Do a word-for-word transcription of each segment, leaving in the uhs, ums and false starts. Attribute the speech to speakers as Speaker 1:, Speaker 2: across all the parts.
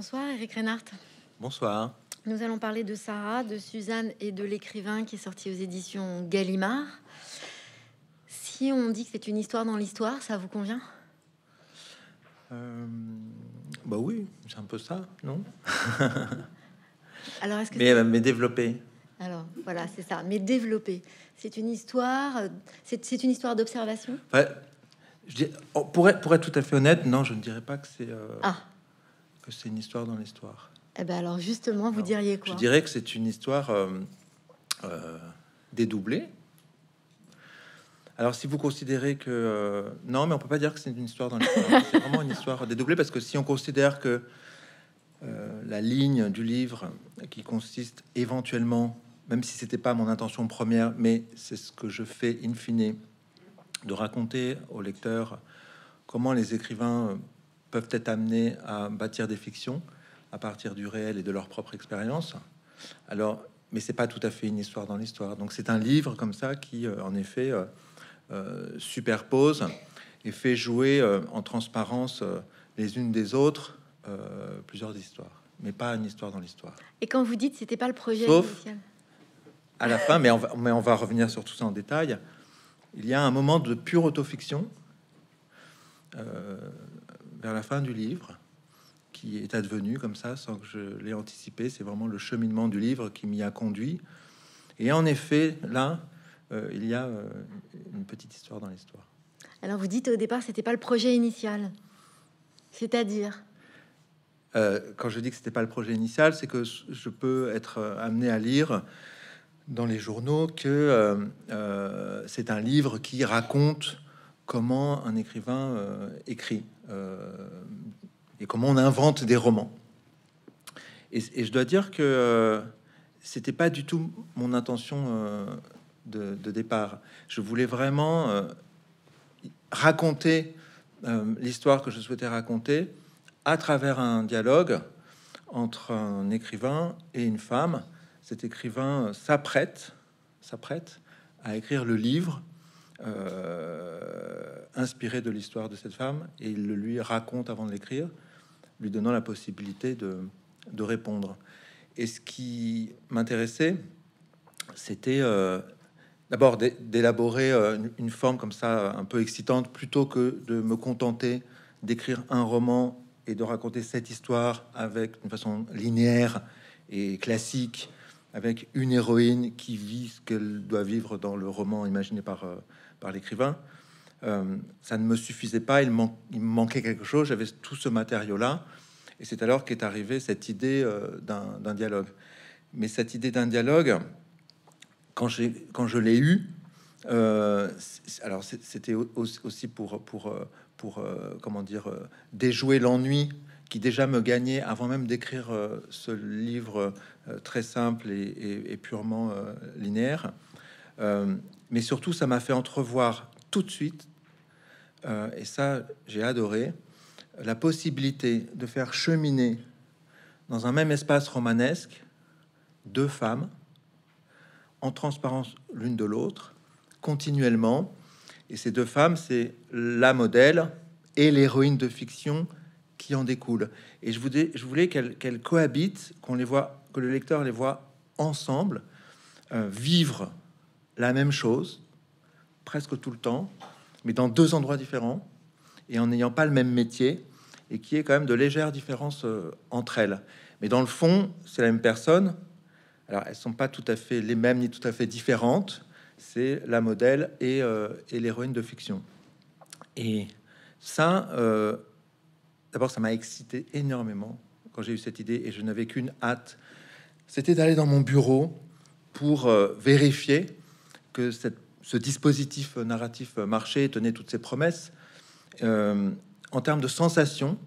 Speaker 1: Bonsoir Eric Reinhardt.
Speaker 2: Bonsoir.
Speaker 1: Nous allons parler de Sarah, de Suzanne et de l'écrivain qui est sorti aux éditions Gallimard. Si on dit que c'est une histoire dans l'histoire, ça vous convient?
Speaker 2: Euh, bah oui, c'est un peu ça, non?
Speaker 1: Alors est-ce que
Speaker 2: mais, mais développé.
Speaker 1: Alors voilà, c'est ça. Mais développé. C'est une histoire. C'est, c'est une histoire d'observation.
Speaker 2: Enfin, je dis, pour, être, pour être tout à fait honnête, non, je ne dirais pas que c'est euh,
Speaker 1: ah.
Speaker 2: que c'est une histoire dans l'histoire.
Speaker 1: Eh ben alors justement, vous
Speaker 2: non.
Speaker 1: diriez quoi?
Speaker 2: Je dirais que c'est une histoire euh, euh, dédoublée. Alors, si vous considérez que euh, non, mais on peut pas dire que c'est une histoire dans l'histoire. C'est vraiment une histoire dédoublée parce que si on considère que euh, la ligne du livre qui consiste éventuellement, même si c'était pas mon intention première, mais c'est ce que je fais in fine, de raconter au lecteur comment les écrivains peuvent être amenés à bâtir des fictions à partir du réel et de leur propre expérience. Alors, mais c'est pas tout à fait une histoire dans l'histoire. Donc, c'est un livre comme ça qui, euh, en effet. Euh, Euh, superpose et fait jouer euh, en transparence euh, les unes des autres euh, plusieurs histoires, mais pas une histoire dans l'histoire.
Speaker 1: Et quand vous dites c'était pas le projet
Speaker 2: Sauf
Speaker 1: initial,
Speaker 2: à la fin, mais on, va, mais on va revenir sur tout ça en détail, il y a un moment de pure autofiction euh, vers la fin du livre qui est advenu comme ça sans que je l'ai anticipé. C'est vraiment le cheminement du livre qui m'y a conduit. Et en effet, là, Euh, il y a euh, une petite histoire dans l'histoire.
Speaker 1: Alors vous dites au départ c'était pas le projet initial, c'est-à-dire
Speaker 2: euh, quand je dis que c'était pas le projet initial, c'est que je peux être amené à lire dans les journaux que euh, euh, c'est un livre qui raconte comment un écrivain euh, écrit euh, et comment on invente des romans. Et, et je dois dire que euh, c'était pas du tout mon intention euh, De, de départ. Je voulais vraiment euh, raconter euh, l'histoire que je souhaitais raconter à travers un dialogue entre un écrivain et une femme. Cet écrivain s'apprête, s'apprête à écrire le livre euh, inspiré de l'histoire de cette femme et il le lui raconte avant de l'écrire, lui donnant la possibilité de, de répondre. Et ce qui m'intéressait, c'était euh, d'abord d'élaborer une forme comme ça un peu excitante plutôt que de me contenter d'écrire un roman et de raconter cette histoire avec une façon linéaire et classique, avec une héroïne qui vit ce qu'elle doit vivre dans le roman imaginé par, par l'écrivain. Euh, ça ne me suffisait pas, il, man il me manquait quelque chose, j'avais tout ce matériau-là, et c'est alors qu'est arrivée cette idée euh, d'un dialogue. Mais cette idée d'un dialogue, Quand, quand je l'ai eu, euh, alors c'était aussi pour, pour, pour euh, comment dire, euh, déjouer l'ennui qui déjà me gagnait avant même d'écrire euh, ce livre euh, très simple et, et, et purement euh, linéaire. Euh, mais surtout, ça m'a fait entrevoir tout de suite, euh, et ça j'ai adoré, la possibilité de faire cheminer dans un même espace romanesque deux femmes en transparence l'une de l'autre, continuellement. Et ces deux femmes, c'est la modèle et l'héroïne de fiction qui en découle. Et je voulais, je voulais qu'elles qu'elles cohabitent, qu'on les voit, que le lecteur les voit ensemble, euh, vivre la même chose, presque tout le temps, mais dans deux endroits différents, et en n'ayant pas le même métier, et qui est quand même de légères différences euh, entre elles. Mais dans le fond, c'est la même personne. Alors, elles sont pas tout à fait les mêmes ni tout à fait différentes. C'est la modèle et, euh, et l'héroïne de fiction. Et ça, euh, d'abord, ça m'a excité énormément quand j'ai eu cette idée et je n'avais qu'une hâte. C'était d'aller dans mon bureau pour euh, vérifier que cette, ce dispositif narratif marchait et tenait toutes ses promesses euh, en termes de sensation.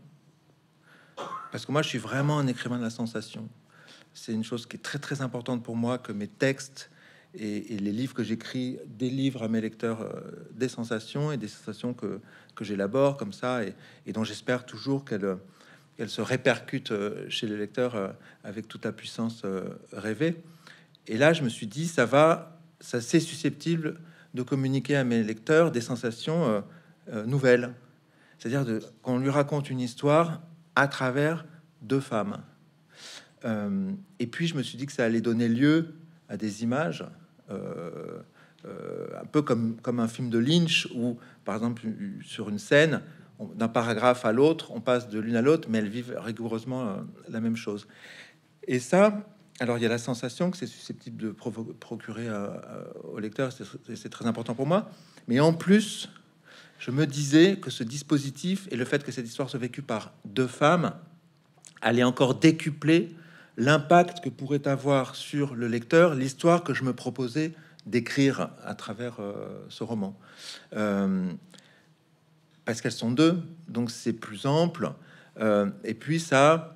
Speaker 2: Parce que moi, je suis vraiment un écrivain de la sensation. C'est une chose qui est très très importante pour moi, que mes textes et, et les livres que j'écris délivrent à mes lecteurs euh, des sensations et des sensations que, que j'élabore comme ça et, et dont j'espère toujours qu'elles qu'elles se répercutent euh, chez les lecteurs euh, avec toute la puissance euh, rêvée. Et là, je me suis dit, ça va, ça c'est susceptible de communiquer à mes lecteurs des sensations euh, euh, nouvelles. C'est-à-dire qu'on lui raconte une histoire à travers deux femmes. Euh, et puis je me suis dit que ça allait donner lieu à des images, euh, euh, un peu comme, comme un film de Lynch, où par exemple sur une scène, on- d'un paragraphe à l'autre, on passe de l'une à l'autre, mais elles vivent rigoureusement euh, la même chose. Et ça, alors il y a la sensation que c'est susceptible de provo- procurer euh, euh, au lecteur, c'est c'est très important pour moi, mais en plus, je me disais que ce dispositif et le fait que cette histoire soit vécue par deux femmes allait encore décupler l'impact que pourrait avoir sur le lecteur l'histoire que je me proposais d'écrire à travers euh, ce roman. Euh, parce qu'elles sont deux, donc c'est plus ample. Euh, et puis ça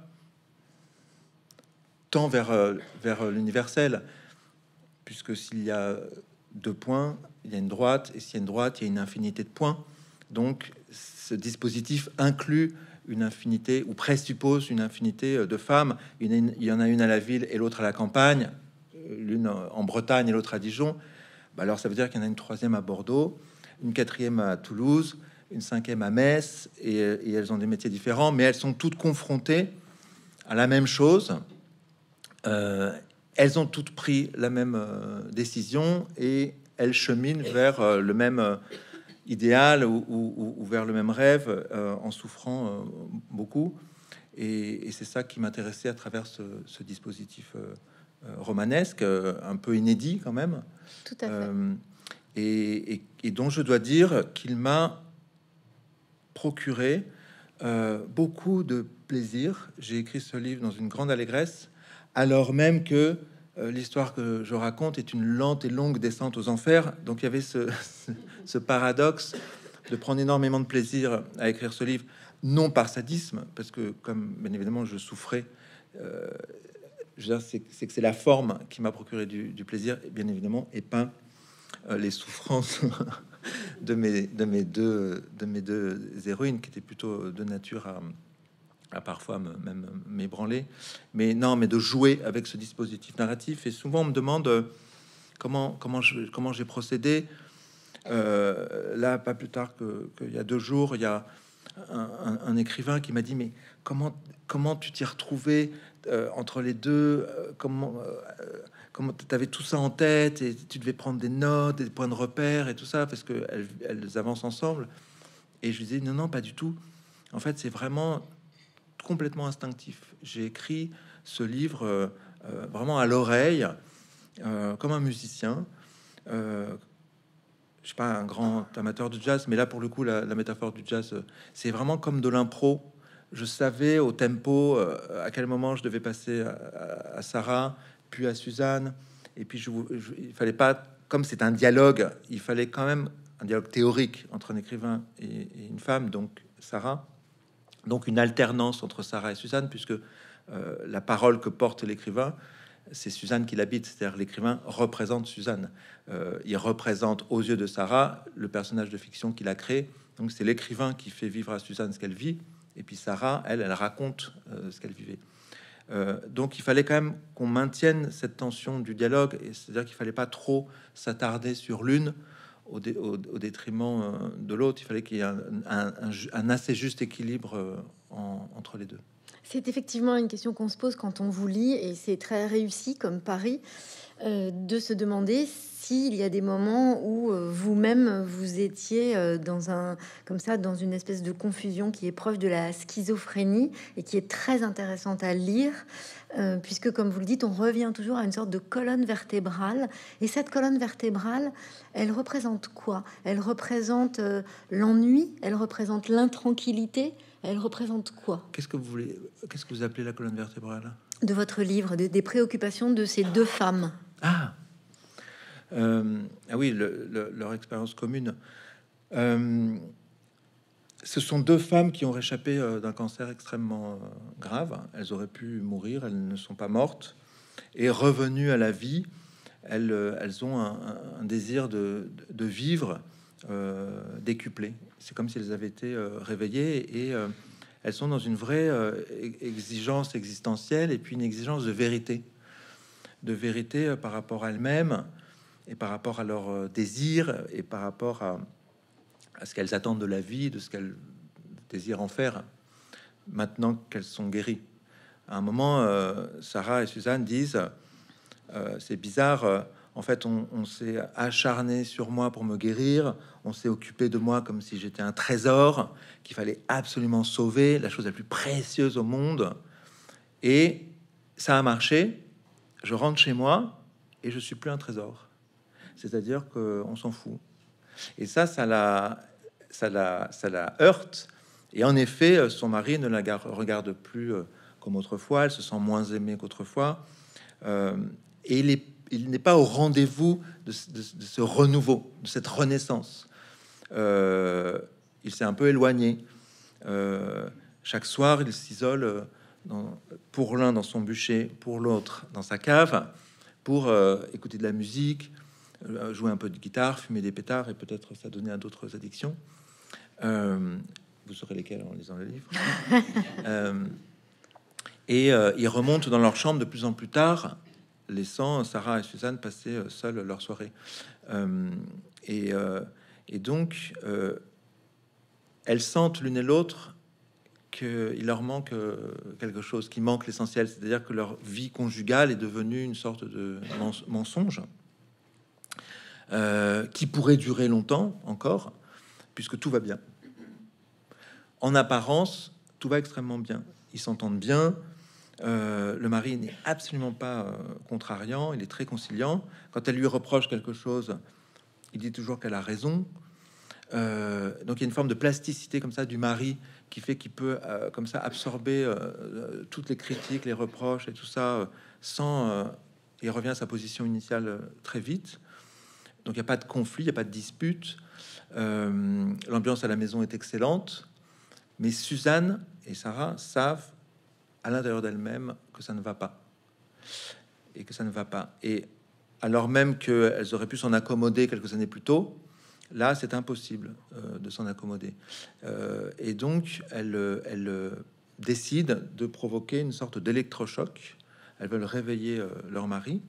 Speaker 2: tend vers, euh, vers l'universel, puisque s'il y a deux points, il y a une droite, et s'il y a une droite, il y a une infinité de points. Donc ce dispositif inclut une infinité, ou présuppose une infinité de femmes. Une, il y en a une à la ville et l'autre à la campagne, l'une en Bretagne et l'autre à Dijon. Bah alors ça veut dire qu'il y en a une troisième à Bordeaux, une quatrième à Toulouse, une cinquième à Metz, et, et elles ont des métiers différents, mais elles sont toutes confrontées à la même chose. Euh, elles ont toutes pris la même euh, décision et elles cheminent vers euh, le même euh, idéal ou, ou- ou vers le même rêve euh, en souffrant euh, beaucoup. Et, et c'est ça qui m'intéressait à travers ce, ce dispositif euh, euh, romanesque, euh, un peu inédit quand même,
Speaker 1: Tout à fait.
Speaker 2: euh, et, et- et dont je dois dire qu'il m'a procuré euh, beaucoup de plaisir. J'ai écrit ce livre dans une grande allégresse, alors même que euh, l'histoire que je raconte est une lente et longue descente aux enfers. Donc il y avait ce, ce paradoxe de prendre énormément de plaisir à écrire ce livre, non par sadisme, parce que comme bien évidemment je souffrais, euh, je veux dire, c'est c'est que c'est la forme qui m'a procuré du, du plaisir, et bien évidemment, et pas euh, les souffrances de mes, de mes deux, de mes deux héroïnes, qui étaient plutôt de nature à, à parfois me, même m'ébranler. Mais non, mais de jouer avec ce dispositif narratif. Et souvent, on me demande euh, comment, comment, je, comment j'ai procédé. Euh, là, pas plus tard que qu'il y a deux jours, il y a un, un- un écrivain qui m'a dit, mais comment, comment tu t'y retrouvais euh, entre les deux, euh, comment, euh, comment tu avais tout ça en tête et tu devais prendre des notes, des points de repère et tout ça, parce que elles, elles avancent ensemble. Et je lui disais, non, non, pas du tout. En fait, c'est vraiment complètement instinctif. J'ai écrit ce livre euh, euh, vraiment à l'oreille, euh, comme un musicien. Euh, je suis pas un grand amateur de jazz, mais là, pour le coup, la, la métaphore du jazz, euh, c'est vraiment comme de l'impro. Je savais au tempo euh, à quel moment je devais passer à, à- à Sarah, puis à Suzanne. Et puis, je, je- il fallait pas, comme c'est un dialogue, il fallait quand même un dialogue théorique entre un écrivain et, et une femme, donc Sarah. Donc, une alternance entre Sarah et Suzanne, puisque euh, la parole que porte l'écrivain, c'est Suzanne qui l'habite, c'est-à-dire l'écrivain représente Suzanne. Euh, il représente aux yeux de Sarah le personnage de fiction qu'il a créé. Donc c'est l'écrivain qui fait vivre à Suzanne ce qu'elle vit, et puis Sarah, elle, elle raconte euh, ce qu'elle vivait. Euh, donc il fallait quand même qu'on maintienne cette tension du dialogue, et c'est-à-dire qu'il fallait pas trop s'attarder sur l'une au, dé- au- au détriment euh, de l'autre. Il fallait qu'il y ait un, un- un ju- un assez juste équilibre euh, en- entre les deux.
Speaker 1: C'est effectivement une question qu'on se pose quand on vous lit, et c'est très réussi comme pari, euh, de se demander s'il y a des moments où euh, vous-même vous étiez euh, dans un comme ça dans une espèce de confusion qui est proche de la schizophrénie et qui est très intéressante à lire, euh, puisque comme vous le dites, on revient toujours à une sorte de colonne vertébrale, et cette colonne vertébrale, elle représente quoi? Elle représente euh, l'ennui, elle représente l'intranquillité, elle représente quoi
Speaker 2: Qu'est-ce que vous voulez, qu'est-ce que vous appelez la colonne vertébrale?
Speaker 1: de votre livre, de- des préoccupations de ces deux femmes?
Speaker 2: Ah, euh, ah oui, le- le- leur expérience commune. Euh, ce sont deux femmes qui ont réchappé euh, d'un cancer extrêmement euh, grave. Elles auraient pu mourir, elles ne sont pas mortes. Et revenues à la vie, elles, euh, elles ont un, un- un désir de, de vivre euh, décuplé. C'est comme si elles avaient été euh, réveillées, et euh, elles sont dans une vraie euh, e- exigence existentielle, et puis une exigence de vérité, de vérité euh, par rapport à elles-mêmes, et par rapport à leurs euh, désirs, et par rapport à, à ce qu'elles attendent de la vie, de ce qu'elles désirent en faire, maintenant qu'elles sont guéries. À un moment, euh, Sarah et Suzanne disent euh, c'est bizarre, euh, en fait, on, on s'est acharné sur moi pour me guérir, on s'est occupé de moi comme si j'étais un trésor qu'il fallait absolument sauver, la chose la plus précieuse au monde, et ça a marché. Je rentre chez moi et je suis plus un trésor, c'est-à-dire qu'on s'en fout. Et ça, ça la, ça la, ça la heurte. Et en effet, son mari ne la gar- regarde plus euh, comme autrefois. Elle se sent moins aimée qu'autrefois. Euh, et il est, il n'est pas au rendez-vous de, ce- de ce de ce renouveau, de cette renaissance. Euh, il s'est un peu éloigné. Euh, chaque soir, il s'isole euh, dans- pour l'un dans son bûcher, pour l'autre dans sa cave, pour euh, écouter de la musique, euh, jouer un peu de guitare, fumer des pétards et peut-être s'adonner à d'autres addictions. Euh, vous saurez lesquelles en lisant le livre. Euh, et euh, ils remontent dans leur chambre de plus en plus tard, laissant Sarah et Suzanne passer euh, seules leur soirée. Euh, et, euh, et donc, euh, elles sentent l'une et l'autre qu'il leur manque euh, quelque chose, qui manque l'essentiel, c'est-à-dire que leur vie conjugale est devenue une sorte de mens- mensonge euh, qui pourrait durer longtemps encore, puisque tout va bien. En apparence, tout va extrêmement bien. Ils s'entendent bien. Euh, le mari n'est absolument pas euh, contrariant. Il est très conciliant. Quand elle lui reproche quelque chose, il dit toujours qu'elle a raison. Euh, donc il y a une forme de plasticité comme ça du mari qui fait qu'il peut euh, comme ça absorber euh, euh, toutes les critiques, les reproches et tout ça euh, sans. Euh, il revient à sa position initiale euh, très vite. Donc il n'y a pas de conflit, il n'y a pas de dispute. Euh, L'ambiance à la maison est excellente. Mais Suzanne et Sarah savent à l'intérieur d'elles-mêmes que ça ne va pas. Et que ça ne va pas. Et alors même qu'elles auraient pu s'en accommoder quelques années plus tôt, là, c'est impossible euh, de s'en accommoder. Euh, et donc, elles, elles euh, décident de provoquer une sorte d'électrochoc. Elles veulent réveiller euh, leur mari,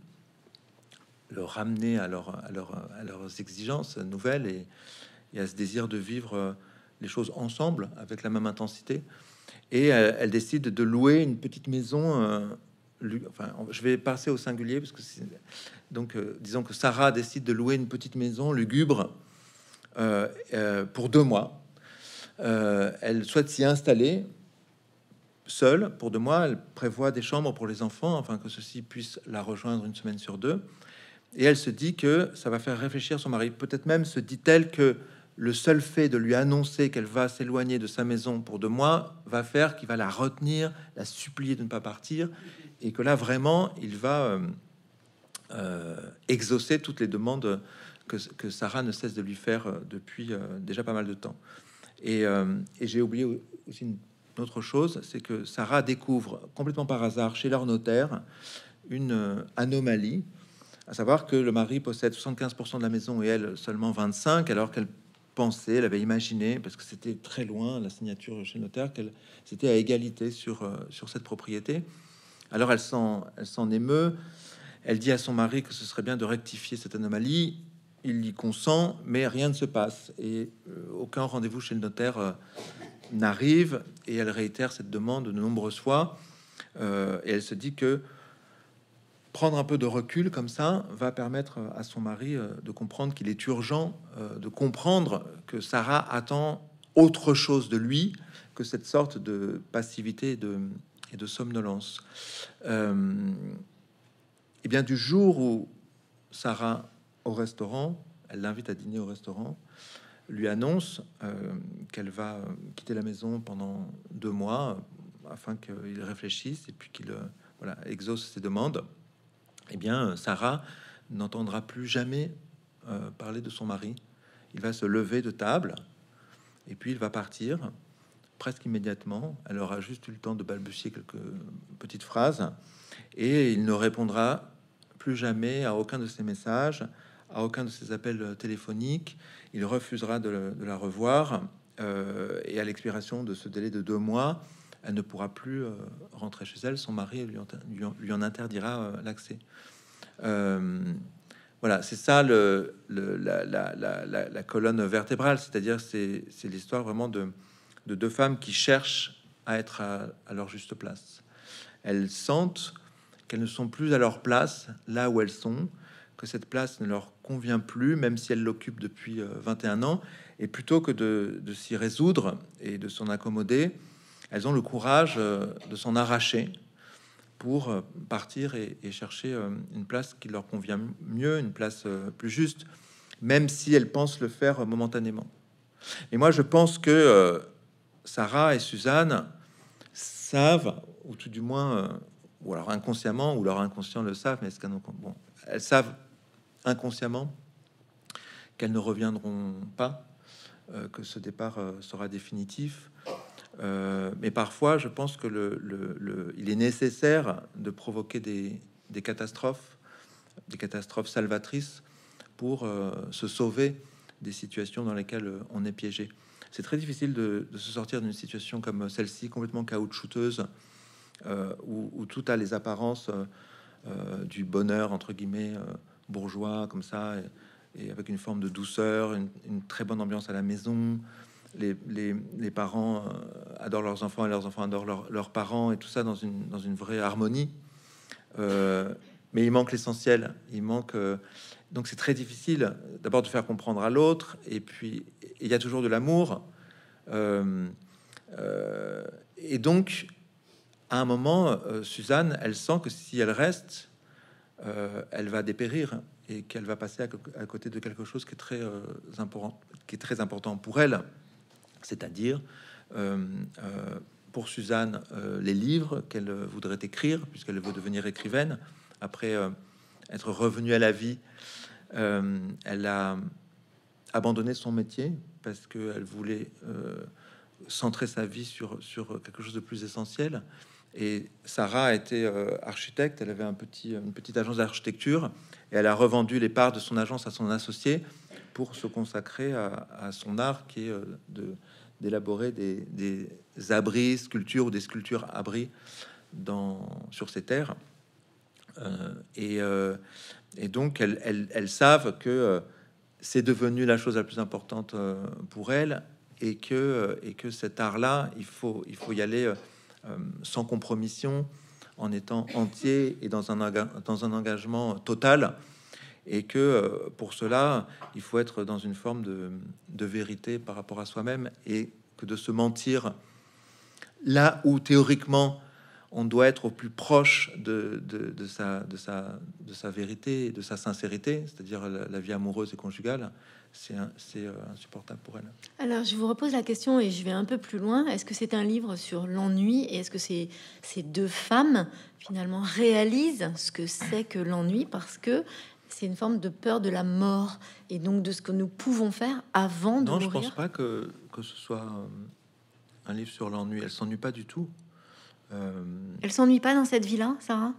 Speaker 2: le ramener à, leur, à, leur, à leurs exigences nouvelles et, et à ce désir de vivre euh, les choses ensemble avec la même intensité. Et elle, elle décide de louer une petite maison. Euh, lu- enfin, je vais passer au singulier parce que c'est, donc, euh, disons que Sarah décide de louer une petite maison lugubre euh, euh, pour deux mois. Euh, elle souhaite s'y installer seule pour deux mois. Elle prévoit des chambres pour les enfants, afin que ceux-ci puissent la rejoindre une semaine sur deux. Et elle se dit que ça va faire réfléchir son mari. Peut-être même se dit-elle que le seul fait de lui annoncer qu'elle va s'éloigner de sa maison pour deux mois va faire qu'il va la retenir, la supplier de ne pas partir, et que là vraiment il va euh, euh, exaucer toutes les demandes que, que Sarah ne cesse de lui faire euh, depuis euh, déjà pas mal de temps. Et, euh, et j'ai oublié aussi une autre chose, c'est que Sarah découvre complètement par hasard chez leur notaire une euh, anomalie, à savoir que le mari possède soixante-quinze pour cent de la maison et elle seulement vingt-cinq, alors qu'elle pensait, elle avait imaginé, parce que c'était très loin la signature chez le notaire, qu'elle c'était à égalité sur, euh, sur cette propriété. Alors elle s'en, elle s'en émeut, elle dit à son mari que ce serait bien de rectifier cette anomalie, il y consent, mais rien ne se passe, et euh, aucun rendez-vous chez le notaire euh, n'arrive, et elle réitère cette demande de nombreuses fois, euh, et elle se dit que prendre un peu de recul comme ça va permettre à son mari euh, de comprendre qu'il est urgent euh, de comprendre que Sarah attend autre chose de lui que cette sorte de passivité et de, et de somnolence. Euh, et bien du jour où Sarah au restaurant, elle l'invite à dîner au restaurant, lui annonce euh, qu'elle va quitter la maison pendant deux mois euh, afin qu'il réfléchisse et puis qu'il euh, voilà, exauce ses demandes. Eh bien, Sarah n'entendra plus jamais euh, parler de son mari. Il va se lever de table et puis il va partir presque immédiatement. Elle aura juste eu le temps de balbutier quelques petites phrases et il ne répondra plus jamais à aucun de ses messages, à aucun de ses appels téléphoniques. Il refusera de, de la revoir euh, et à l'expiration de ce délai de deux mois, elle ne pourra plus euh, rentrer chez elle. Son mari lui en, lui en, lui en interdira euh, l'accès. Euh, voilà, c'est ça le, le- la, la- la- la- la colonne vertébrale, c'est-à-dire c'est c'est l'histoire vraiment de, de deux femmes qui cherchent à être à, à leur juste place. elles sentent qu'elles ne sont plus à leur place là où elles sont, que cette place ne leur convient plus, même si elles l'occupent depuis euh, vingt et un ans. Et plutôt que de, de s'y résoudre et de s'en accommoder, elles ont le courage euh, de s'en arracher pour euh, partir et, et chercher euh, une place qui leur convient mieux, une place euh, plus juste, même si elles pensent le faire euh, momentanément. Et moi, je pense que euh, Sarah et Suzanne savent, ou tout du moins, euh, ou alors inconsciemment, ou leur inconscient le savent, mais est-ce qu'elles bon, elles savent inconsciemment qu'elles ne reviendront pas, euh, que ce départ euh, sera définitif. Euh, mais parfois, je pense que le, le, le, il est nécessaire de provoquer des, des catastrophes, des catastrophes salvatrices pour euh, se sauver des situations dans lesquelles euh, on est piégé. C'est très difficile de, de se sortir d'une situation comme celle-ci, complètement caoutchouteuse, euh, où, où tout a les apparences euh, euh, du bonheur, entre guillemets, euh, bourgeois, comme ça, et, et avec une forme de douceur, une, une très bonne ambiance à la maison. Les, les, les parents euh, adorent leurs enfants et leurs enfants adorent leur, leurs parents, et tout ça dans une, dans une vraie harmonie. Euh, mais il manque l'essentiel. Il manque... Euh, donc c'est très difficile d'abord de faire comprendre à l'autre, et puis il y a toujours de l'amour. Euh, euh, et donc, à un moment, euh, Suzanne, elle sent que si elle reste, euh, elle va dépérir et qu'elle va passer à, à côté de quelque chose qui est très euh, important, qui est très important pour elle. C'est-à-dire, euh, euh, pour Suzanne, euh, les livres qu'elle voudrait écrire, puisqu'elle veut devenir écrivaine, après euh, être revenue à la vie, euh, elle a abandonné son métier parce qu'elle voulait euh, centrer sa vie sur, sur quelque chose de plus essentiel. Et Sarah était euh, architecte, elle avait un petit, une petite agence d'architecture, et elle a revendu les parts de son agence à son associé pour se consacrer à, à son art, qui est euh, de d'élaborer des, des abris, sculptures ou des sculptures abris dans, sur ces terres. Euh, et, euh, et donc, elles, elles, elles savent que euh, c'est devenu la chose la plus importante euh, pour elles, et que, euh, et que cet art-là, il faut, il faut y aller euh, euh, sans compromission, en étant entier et dans un, dans un engagement total. Et que euh, pour cela, il faut être dans une forme de, de vérité par rapport à soi-même, et que de se mentir là où théoriquement on doit être au plus proche de, de, de, sa, de, sa, de sa vérité et de sa sincérité, c'est-à-dire la, la vie amoureuse et conjugale, c'est c'est euh, insupportable pour elle.
Speaker 1: Alors, je vous repose la question et je vais un peu plus loin. Est-ce que c'est un livre sur l'ennui, et est-ce que ces, ces deux femmes finalement réalisent ce que c'est que l'ennui, parce que c'est une forme de peur de la mort et donc de ce que nous pouvons faire avant de
Speaker 2: Non,
Speaker 1: mourir?
Speaker 2: je pense pas que, que ce soit euh, un livre sur l'ennui. Elle s'ennuie pas du tout. Euh...
Speaker 1: Elle s'ennuie pas dans cette vie-là, Sarah?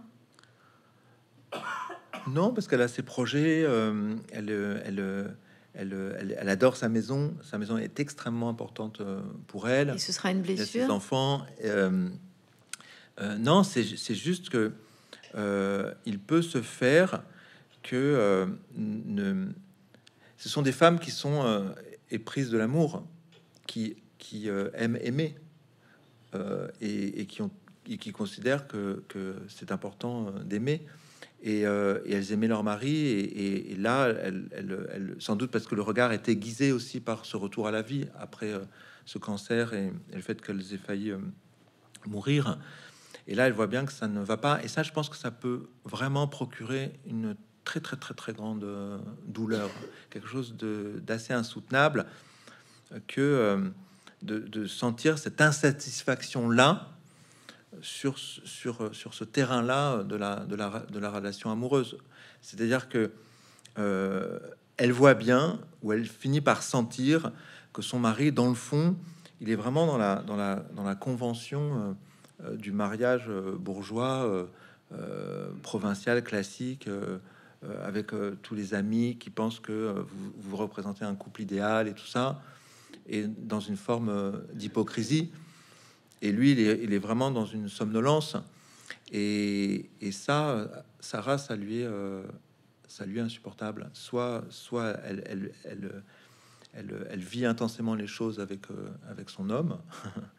Speaker 2: Non, parce qu'elle a ses projets. Euh, elle, elle, elle, elle, elle adore sa maison. Sa maison est extrêmement importante euh, pour elle.
Speaker 1: Et ce sera une
Speaker 2: Il y a ses
Speaker 1: blessure?
Speaker 2: enfants. Euh, euh, non, c'est juste que euh, il peut se faire que euh, ne, ce sont des femmes qui sont euh, éprises de l'amour, qui, qui euh, aiment aimer euh, et, et qui ont et qui considèrent que, que c'est important euh, d'aimer. Et, euh, et elles aimaient leur mari, et, et, et là, elles, elles, elles, sans doute parce que le regard est aiguisé aussi par ce retour à la vie après euh, ce cancer, et, et le fait qu'elles aient failli euh, mourir. Et là, elle voit bien que ça ne va pas. Et ça, je pense que ça peut vraiment procurer une très, très, très, très grande euh, douleur, quelque chose de d'assez insoutenable, que euh, de, de sentir cette insatisfaction-là sur, sur, sur ce terrain-là de la, de, la, de la relation amoureuse. C'est-à-dire que euh, elle voit bien, ou elle finit par sentir que son mari, dans le fond, il est vraiment dans la, dans la, dans la convention euh, du mariage euh, bourgeois, euh, euh, provincial, classique, euh, euh, avec euh, tous les amis qui pensent que euh, vous, vous représentez un couple idéal et tout ça, et dans une forme euh, d'hypocrisie. Et lui, il est, il est vraiment dans une somnolence. Et, et ça, Sarah, ça lui est, euh, ça lui est insupportable. Soit, soit elle, elle, elle, elle, elle vit intensément les choses avec, euh, avec son homme,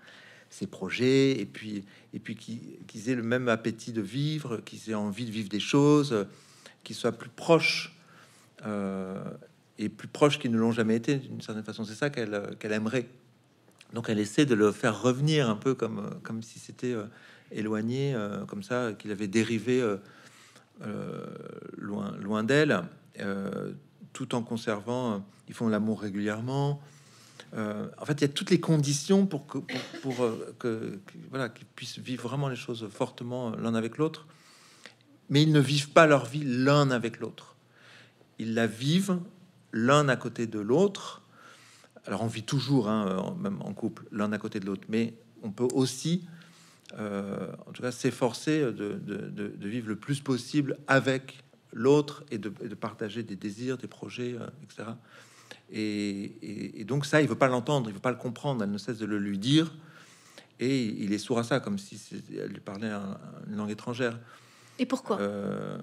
Speaker 2: ses projets, et puis, et puis qu'ils qu'ils aient le même appétit de vivre, qu'ils aient envie de vivre des choses, qu'ils soient plus proches, euh, et plus proches qu'ils ne l'ont jamais été, d'une certaine façon. C'est ça qu'elle qu'elle aimerait. Donc elle essaie de le faire revenir un peu comme, comme si c'était euh, éloigné, euh, comme ça, qu'il avait dérivé euh, euh, loin, loin d'elle, euh, tout en conservant, euh, ils font l'amour régulièrement. Euh, en fait, il y a toutes les conditions pour que, pour, pour, euh, que, que- voilà, qu'ils puissent vivre vraiment les choses fortement l'un avec l'autre, mais ils ne vivent pas leur vie l'un avec l'autre. Ils la vivent l'un à côté de l'autre. Alors, on vit toujours, hein, en- même en couple, l'un à côté de l'autre, mais on peut aussi, euh, en tout cas, s'efforcer de, de- de- de vivre le plus possible avec l'autre et de, et de partager des désirs, des projets, euh, et cetera. Et, et- et donc ça, il veut pas l'entendre, il veut pas le comprendre. Elle ne cesse de le lui dire, et il est sourd à ça, comme si c'est- elle lui parlait un- une langue étrangère.
Speaker 1: Et pourquoi?
Speaker 2: Euh,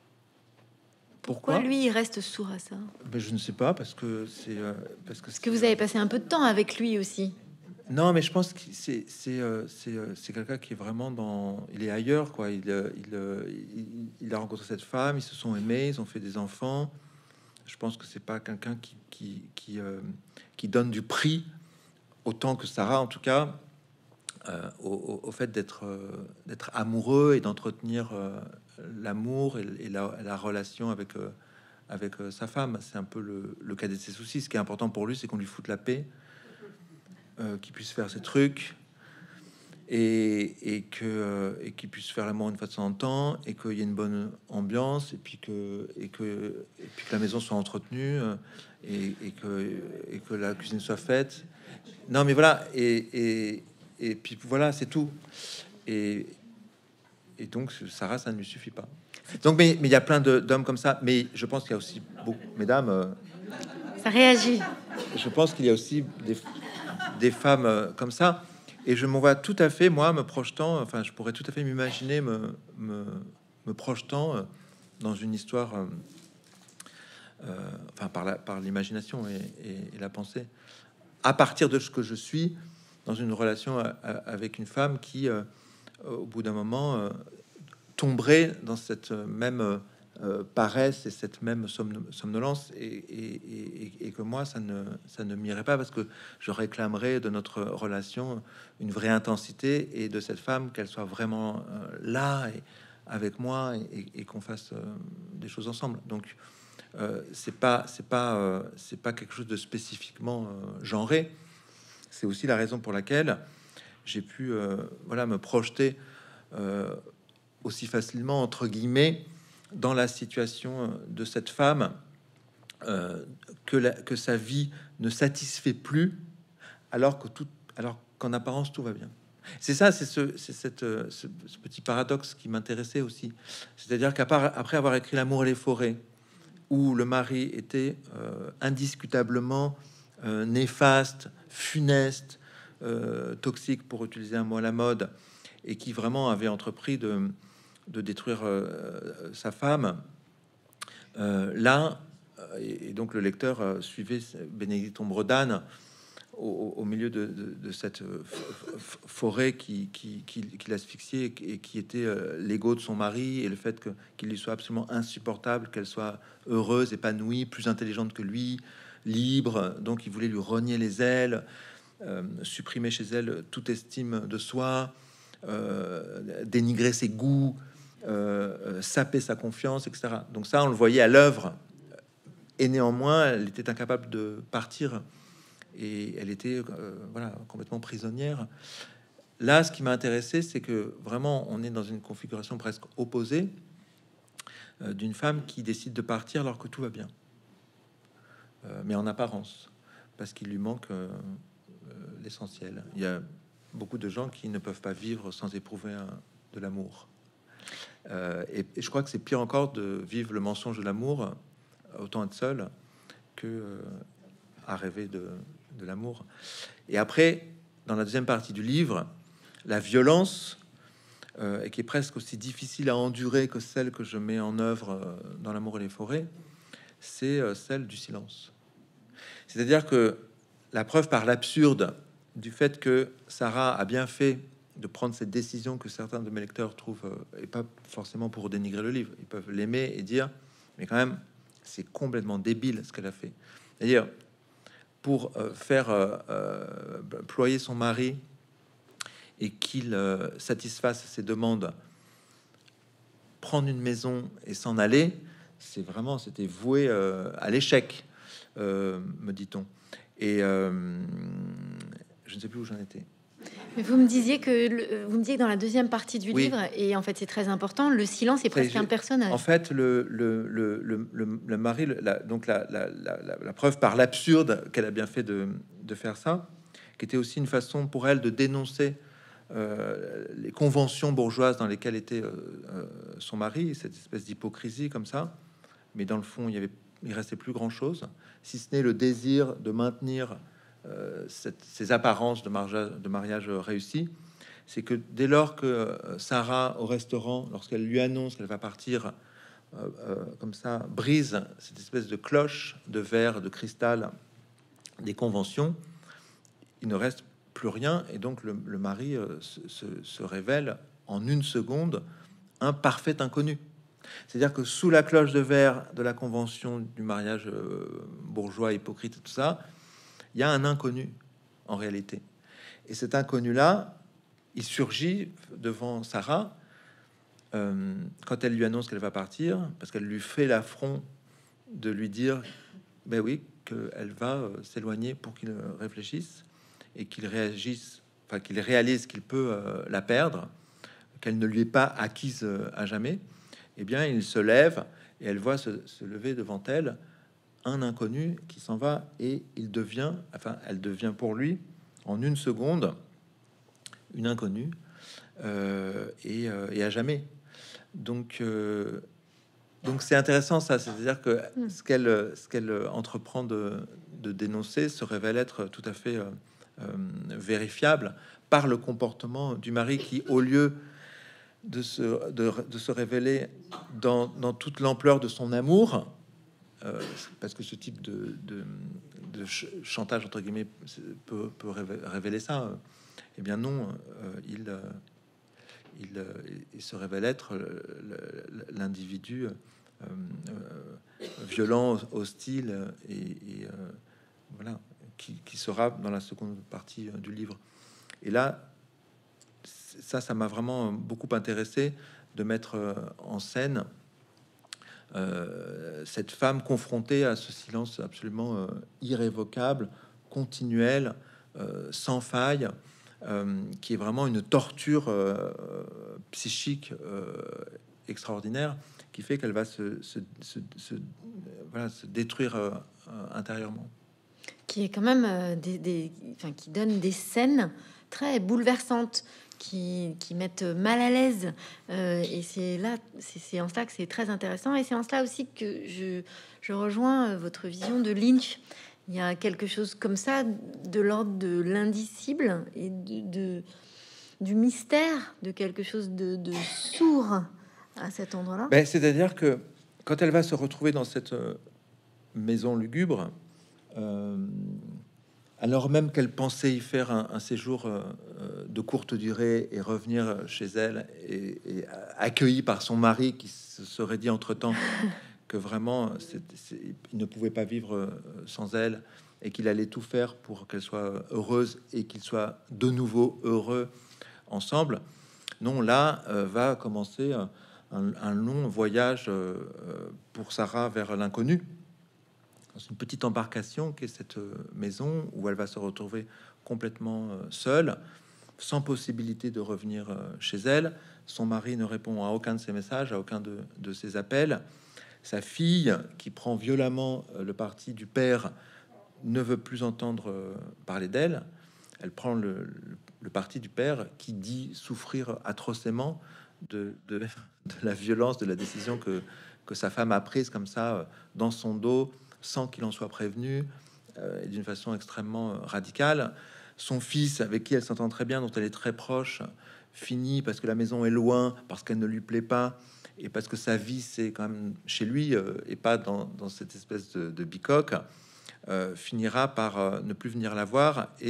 Speaker 1: Pourquoi
Speaker 2: pourquoi?
Speaker 1: lui, il reste sourd à ça?
Speaker 2: Ben, je ne sais pas, parce que c'est euh, parce que
Speaker 1: Parce que
Speaker 2: c'est,
Speaker 1: vous
Speaker 2: euh,
Speaker 1: avez passé un peu de temps avec lui aussi.
Speaker 2: non, mais je pense que c'est c'est euh, c'est euh, c'est quelqu'un qui est vraiment dans, il est ailleurs, quoi. Il euh, il, euh, il il a rencontré cette femme, ils se sont aimés, ils ont fait des enfants. Je pense que c'est pas quelqu'un qui qui qui, euh, qui donne du prix autant que Sarah, en tout cas, euh, au, au- au fait d'être euh, d'être amoureux et d'entretenir euh, l'amour et, et la, la relation avec euh, avec euh, sa femme. C'est un peu le, le cas de ses soucis. Ce qui est important pour lui, c'est qu'on lui foute la paix, euh, qu'il puisse faire ses trucs, et, et que euh, et qu'il puisse faire l'amour une fois de temps en temps, et qu'il y ait une bonne ambiance, et puis que et que et puis que la maison soit entretenue, euh, et, et que et que la cuisine soit faite. Non, mais voilà, et et, et puis voilà, c'est tout. Et, et donc Sarah, ça ne lui suffit pas. Donc, mais mais il y a plein de- d'hommes comme ça. Mais je pense qu'il y a aussi beaucoup, mesdames, euh,
Speaker 1: Ça réagit.
Speaker 2: je pense qu'il y a aussi des, des femmes euh, comme ça. Et je m'en vois tout à fait, moi, me projetant, enfin, je pourrais tout à fait m'imaginer me, me, me projetant euh, dans une histoire, euh, euh, enfin, par la, par l'imagination et, et- et la pensée, à partir de ce que je suis, dans une relation a- a- avec une femme qui, euh, au bout d'un moment, euh, tomberait dans cette même euh, euh, paresse et cette même somn- somnolence, et, et- et- et que moi, ça ne, ça ne m'irait pas, parce que je réclamerais de notre relation une vraie intensité, et de cette femme qu'elle soit vraiment euh, là et avec moi, et, et qu'on fasse euh, des choses ensemble. Donc, euh, c'est pas, c'est pas, euh, c'est pas quelque chose de spécifiquement euh, genré. C'est aussi la raison pour laquelle j'ai pu, euh, voilà, me projeter euh, aussi facilement, entre guillemets, dans la situation euh, de cette femme, euh, que, la- que sa vie ne satisfait plus, alors que tout, alors qu'en apparence tout va bien. C'est ça, c'est ce, c'est cette, euh, ce, ce petit paradoxe qui m'intéressait aussi. C'est-à-dire qu'après avoir écrit L'amour et les forêts, où le mari était euh, indiscutablement euh, néfaste, funeste, euh, toxique, pour utiliser un mot à la mode, et qui vraiment avait entrepris de, de détruire euh, sa femme, euh, là, euh, et, et donc le lecteur euh, suivait Bénédicte Ombre d'Âne au, au milieu de, de- de cette euh, f- f- forêt qui, qui, qui, qui l'asphyxiait, et qui et qui était euh, l'ego de son mari, et le fait que qu'il lui soit absolument insupportable, qu'elle soit heureuse, épanouie, plus intelligente que lui, libre. Donc il voulait lui rogner les ailes, euh, supprimer chez elle toute estime de soi, euh, dénigrer ses goûts, euh, euh, saper sa confiance, et cetera. Donc ça, on le voyait à l'œuvre, et néanmoins, elle était incapable de partir, et elle était euh, voilà, complètement prisonnière. Là, ce qui m'a intéressé, c'est que vraiment, on est dans une configuration presque opposée, euh, d'une femme qui décide de partir alors que tout va bien, euh, mais en apparence, parce qu'il lui manque euh, euh, l'essentiel. Il y a beaucoup de gens qui ne peuvent pas vivre sans éprouver un- de l'amour. Euh, et, et je crois que c'est pire encore de vivre le mensonge de l'amour, autant être seul que euh, à rêver de, de l'amour. Et après, dans la deuxième partie du livre, la violence, euh, et qui est presque aussi difficile à endurer que celle que je mets en œuvre euh, dans L'amour et les forêts, c'est euh, celle du silence. C'est-à-dire que la preuve par l'absurde du fait que Sarah a bien fait de prendre cette décision que certains de mes lecteurs trouvent, euh, et pas forcément pour dénigrer le livre, ils peuvent l'aimer et dire, mais quand même, c'est complètement débile ce qu'elle a fait. C'est-à-dire, pour euh, faire euh, euh, ployer son mari et qu'il euh, satisfasse ses demandes, prendre une maison et s'en aller, c'est vraiment, c'était voué euh, à l'échec, euh, me dit-on. Et euh, je ne sais plus où j'en étais.
Speaker 1: Mais vous me disiez que le- vous me disiez que dans la deuxième partie du
Speaker 2: Oui.
Speaker 1: livre, et en fait c'est très important, le silence est presque
Speaker 2: j'ai-
Speaker 1: un personnage.
Speaker 2: En fait, le, le, le, le, le- le mari, le- la, donc la, la, la, la- la preuve par l'absurde qu'elle a bien fait de, de faire ça, qui était aussi une façon pour elle de dénoncer euh, les conventions bourgeoises dans lesquelles était euh, euh, son mari, cette espèce d'hypocrisie comme ça. Mais dans le fond, il y avait, il restait plus grand chose, si ce n'est le désir de maintenir euh, cette, ces apparences de mariage, de mariage réussi. C'est que dès lors que euh, Sarah au restaurant, lorsqu'elle lui annonce qu'elle va partir, euh, euh, comme ça, brise cette espèce de cloche de verre, de cristal des conventions, il ne reste plus rien, et donc le, le mari euh, se, se, se révèle en une seconde un parfait inconnu. C'est-à-dire que sous la cloche de verre de la convention du mariage euh, bourgeois, hypocrite et tout ça, il y a un inconnu en réalité. Et cet inconnu-là, il surgit devant Sarah euh, quand elle lui annonce qu'elle va partir, parce qu'elle lui fait l'affront de lui dire, ben oui, qu'elle va euh, s'éloigner pour qu'il euh, réfléchisse et qu'il réagisse, enfin qu'il réalise qu'il peut euh, la perdre, qu'elle ne lui est pas acquise euh, à jamais. Eh bien, il se lève et elle voit se, se lever devant elle un inconnu qui s'en va, et il devient, enfin, elle devient pour lui en une seconde une inconnue euh, et, euh, et à jamais. Donc, euh, donc c'est intéressant ça, c'est-à-dire que ce qu'elle ce qu'elle entreprend de, de dénoncer se révèle être tout à fait euh, euh, vérifiable par le comportement du mari qui, au lieu de se, de, de se révéler dans, dans toute l'ampleur de son amour, euh, parce que ce type de, de, de ch chantage entre guillemets peut, peut révéler ça, euh, eh bien non, euh, il, euh, il, euh, il se révèle être l'individu euh, euh, violent, hostile et, et euh, voilà, qui, qui sera dans la seconde partie euh, du livre. Et là, ça, ça m'a vraiment beaucoup intéressé de mettre euh, en scène euh, cette femme confrontée à ce silence absolument euh, irrévocable, continuel, euh, sans faille, euh, qui est vraiment une torture euh, psychique euh, extraordinaire, qui fait qu'elle va se, se, se, se, voilà, se détruire euh, intérieurement.
Speaker 1: Qui est quand même euh, des, des, enfin, qui donne des scènes très bouleversantes, qui, qui mettent mal à l'aise. Euh, et c'est là, c'est en cela que c'est très intéressant. Et c'est en cela aussi que je, je rejoins votre vision de Lynch. Il y a quelque chose comme ça de l'ordre de l'indicible et de, de, du mystère, de quelque chose de, de sourd à cet endroit-là.
Speaker 2: Ben, c'est-à-dire que quand elle va se retrouver dans cette euh, maison lugubre, euh, alors même qu'elle pensait y faire un, un séjour euh, de courte durée et revenir chez elle, et, et accueillie par son mari qui se serait dit entre-temps que vraiment c'est, c'est, il ne pouvait pas vivre sans elle et qu'il allait tout faire pour qu'elle soit heureuse et qu'ils soient de nouveau heureux ensemble. Non, là euh, va commencer un, un long voyage euh, pour Sarah vers l'inconnu, dans une petite embarcation qui est cette maison où elle va se retrouver complètement seule, sans possibilité de revenir chez elle. Son mari ne répond à aucun de ses messages, à aucun de, de ses appels. Sa fille, qui prend violemment le parti du père, ne veut plus entendre parler d'elle. Elle prend le, le, le parti du père, qui dit souffrir atrocement de, de, de la violence de la décision que, que sa femme a prise comme ça dans son dos, sans qu'il en soit prévenu, euh, et d'une façon extrêmement euh, radicale. Son fils, avec qui elle s'entend très bien, dont elle est très proche, finit parce que la maison est loin, parce qu'elle ne lui plaît pas, et parce que sa vie, c'est quand même chez lui, euh, et pas dans, dans cette espèce de, de bicoque, euh, finira par euh, ne plus venir la voir et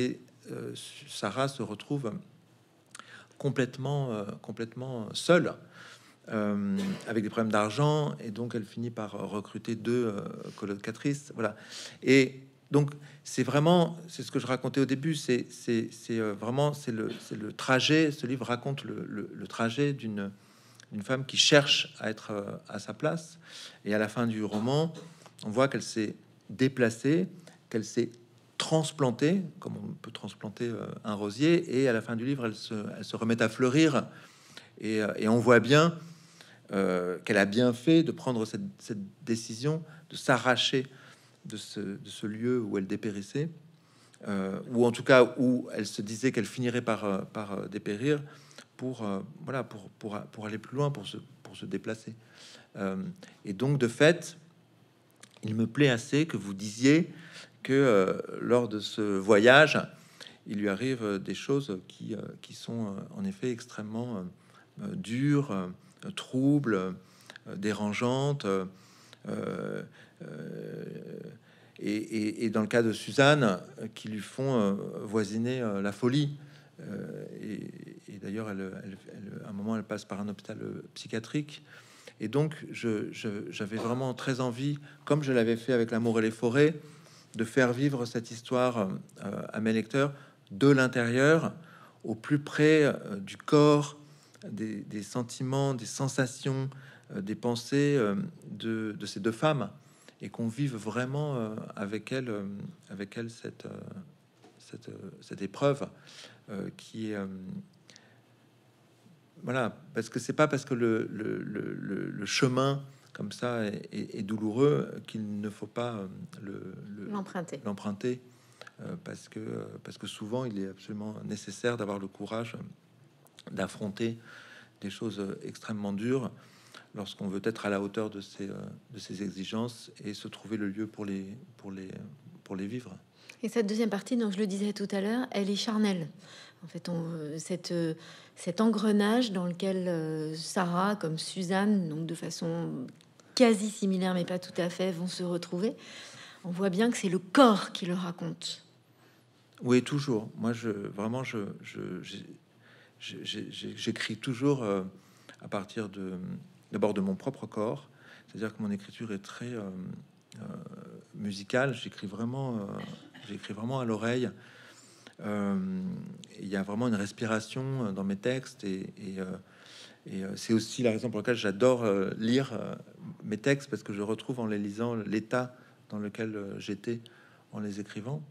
Speaker 2: euh, Sarah se retrouve complètement, euh, complètement seule, euh, avec des problèmes d'argent, et donc elle finit par recruter deux euh, colocatrices. Voilà. Et donc c'est vraiment, c'est ce que je racontais au début, c'est c'est c'est euh, vraiment c'est le c'est le trajet. Ce livre raconte le, le, le trajet d'une une femme qui cherche à être euh, à sa place, et à la fin du roman, on voit qu'elle s'est déplacée, qu'elle s'est transplantée, comme on peut transplanter euh, un rosier, et à la fin du livre, elle se, elle se remet à fleurir, et, euh, et on voit bien euh, qu'elle a bien fait de prendre cette, cette décision de s'arracher de ce, de ce lieu où elle dépérissait, euh, ou en tout cas où elle se disait qu'elle finirait par, euh, par euh, dépérir, pour euh, voilà pour, pour pour aller plus loin, pour se pour se déplacer. Euh, et donc de fait, il me plaît assez que vous disiez que euh, lors de ce voyage, il lui arrive des choses qui euh, qui sont euh, en effet extrêmement euh, dures, euh, troubles, euh, dérangeantes. Euh, euh, et, et, et dans le cas de Suzanne, euh, qui lui font euh, voisiner euh, la folie. Euh, et, et d'ailleurs, elle, elle, elle, à un moment, elle passe par un hôpital psychiatrique. Et donc, je, je, j'avais vraiment très envie, comme je l'avais fait avec L'amour et les forêts, de faire vivre cette histoire euh, à mes lecteurs de l'intérieur, au plus près euh, du corps, des, des sentiments, des sensations, euh, des pensées euh, de, de ces deux femmes, et qu'on vive vraiment euh, avec elles, euh, avec elles cette, euh, cette, euh, cette épreuve. Euh, qui est euh, voilà, parce que c'est pas parce que le, le, le, le chemin comme ça est, est, est douloureux qu'il ne faut pas euh, le,
Speaker 1: l'emprunter.
Speaker 2: l'emprunter, euh, parce que parce que souvent il est absolument nécessaire d'avoir le courage d'affronter des choses extrêmement dures lorsqu'on veut être à la hauteur de ces de ces exigences, et se trouver le lieu pour les pour les pour les vivre.
Speaker 1: Et cette deuxième partie, donc je le disais tout à l'heure, elle est charnelle. En fait, on, cette, cet engrenage dans lequel euh, Sarah, comme Suzanne, donc de façon quasi similaire, mais pas tout à fait, vont se retrouver. On voit bien que c'est le corps qui le raconte.
Speaker 2: Oui, toujours. Moi, je vraiment, je, je, j'écris toujours euh, à partir de d'abord de mon propre corps. C'est-à-dire que mon écriture est très euh, euh, musicale. J'écris vraiment, euh, j'écris vraiment à l'oreille. Euh, il y a vraiment une respiration dans mes textes, et, et, euh, et euh, c'est aussi la raison pour laquelle j'adore euh, lire euh, mes textes, parce que je retrouve en les lisant l'état dans lequel euh, j'étais en les écrivant.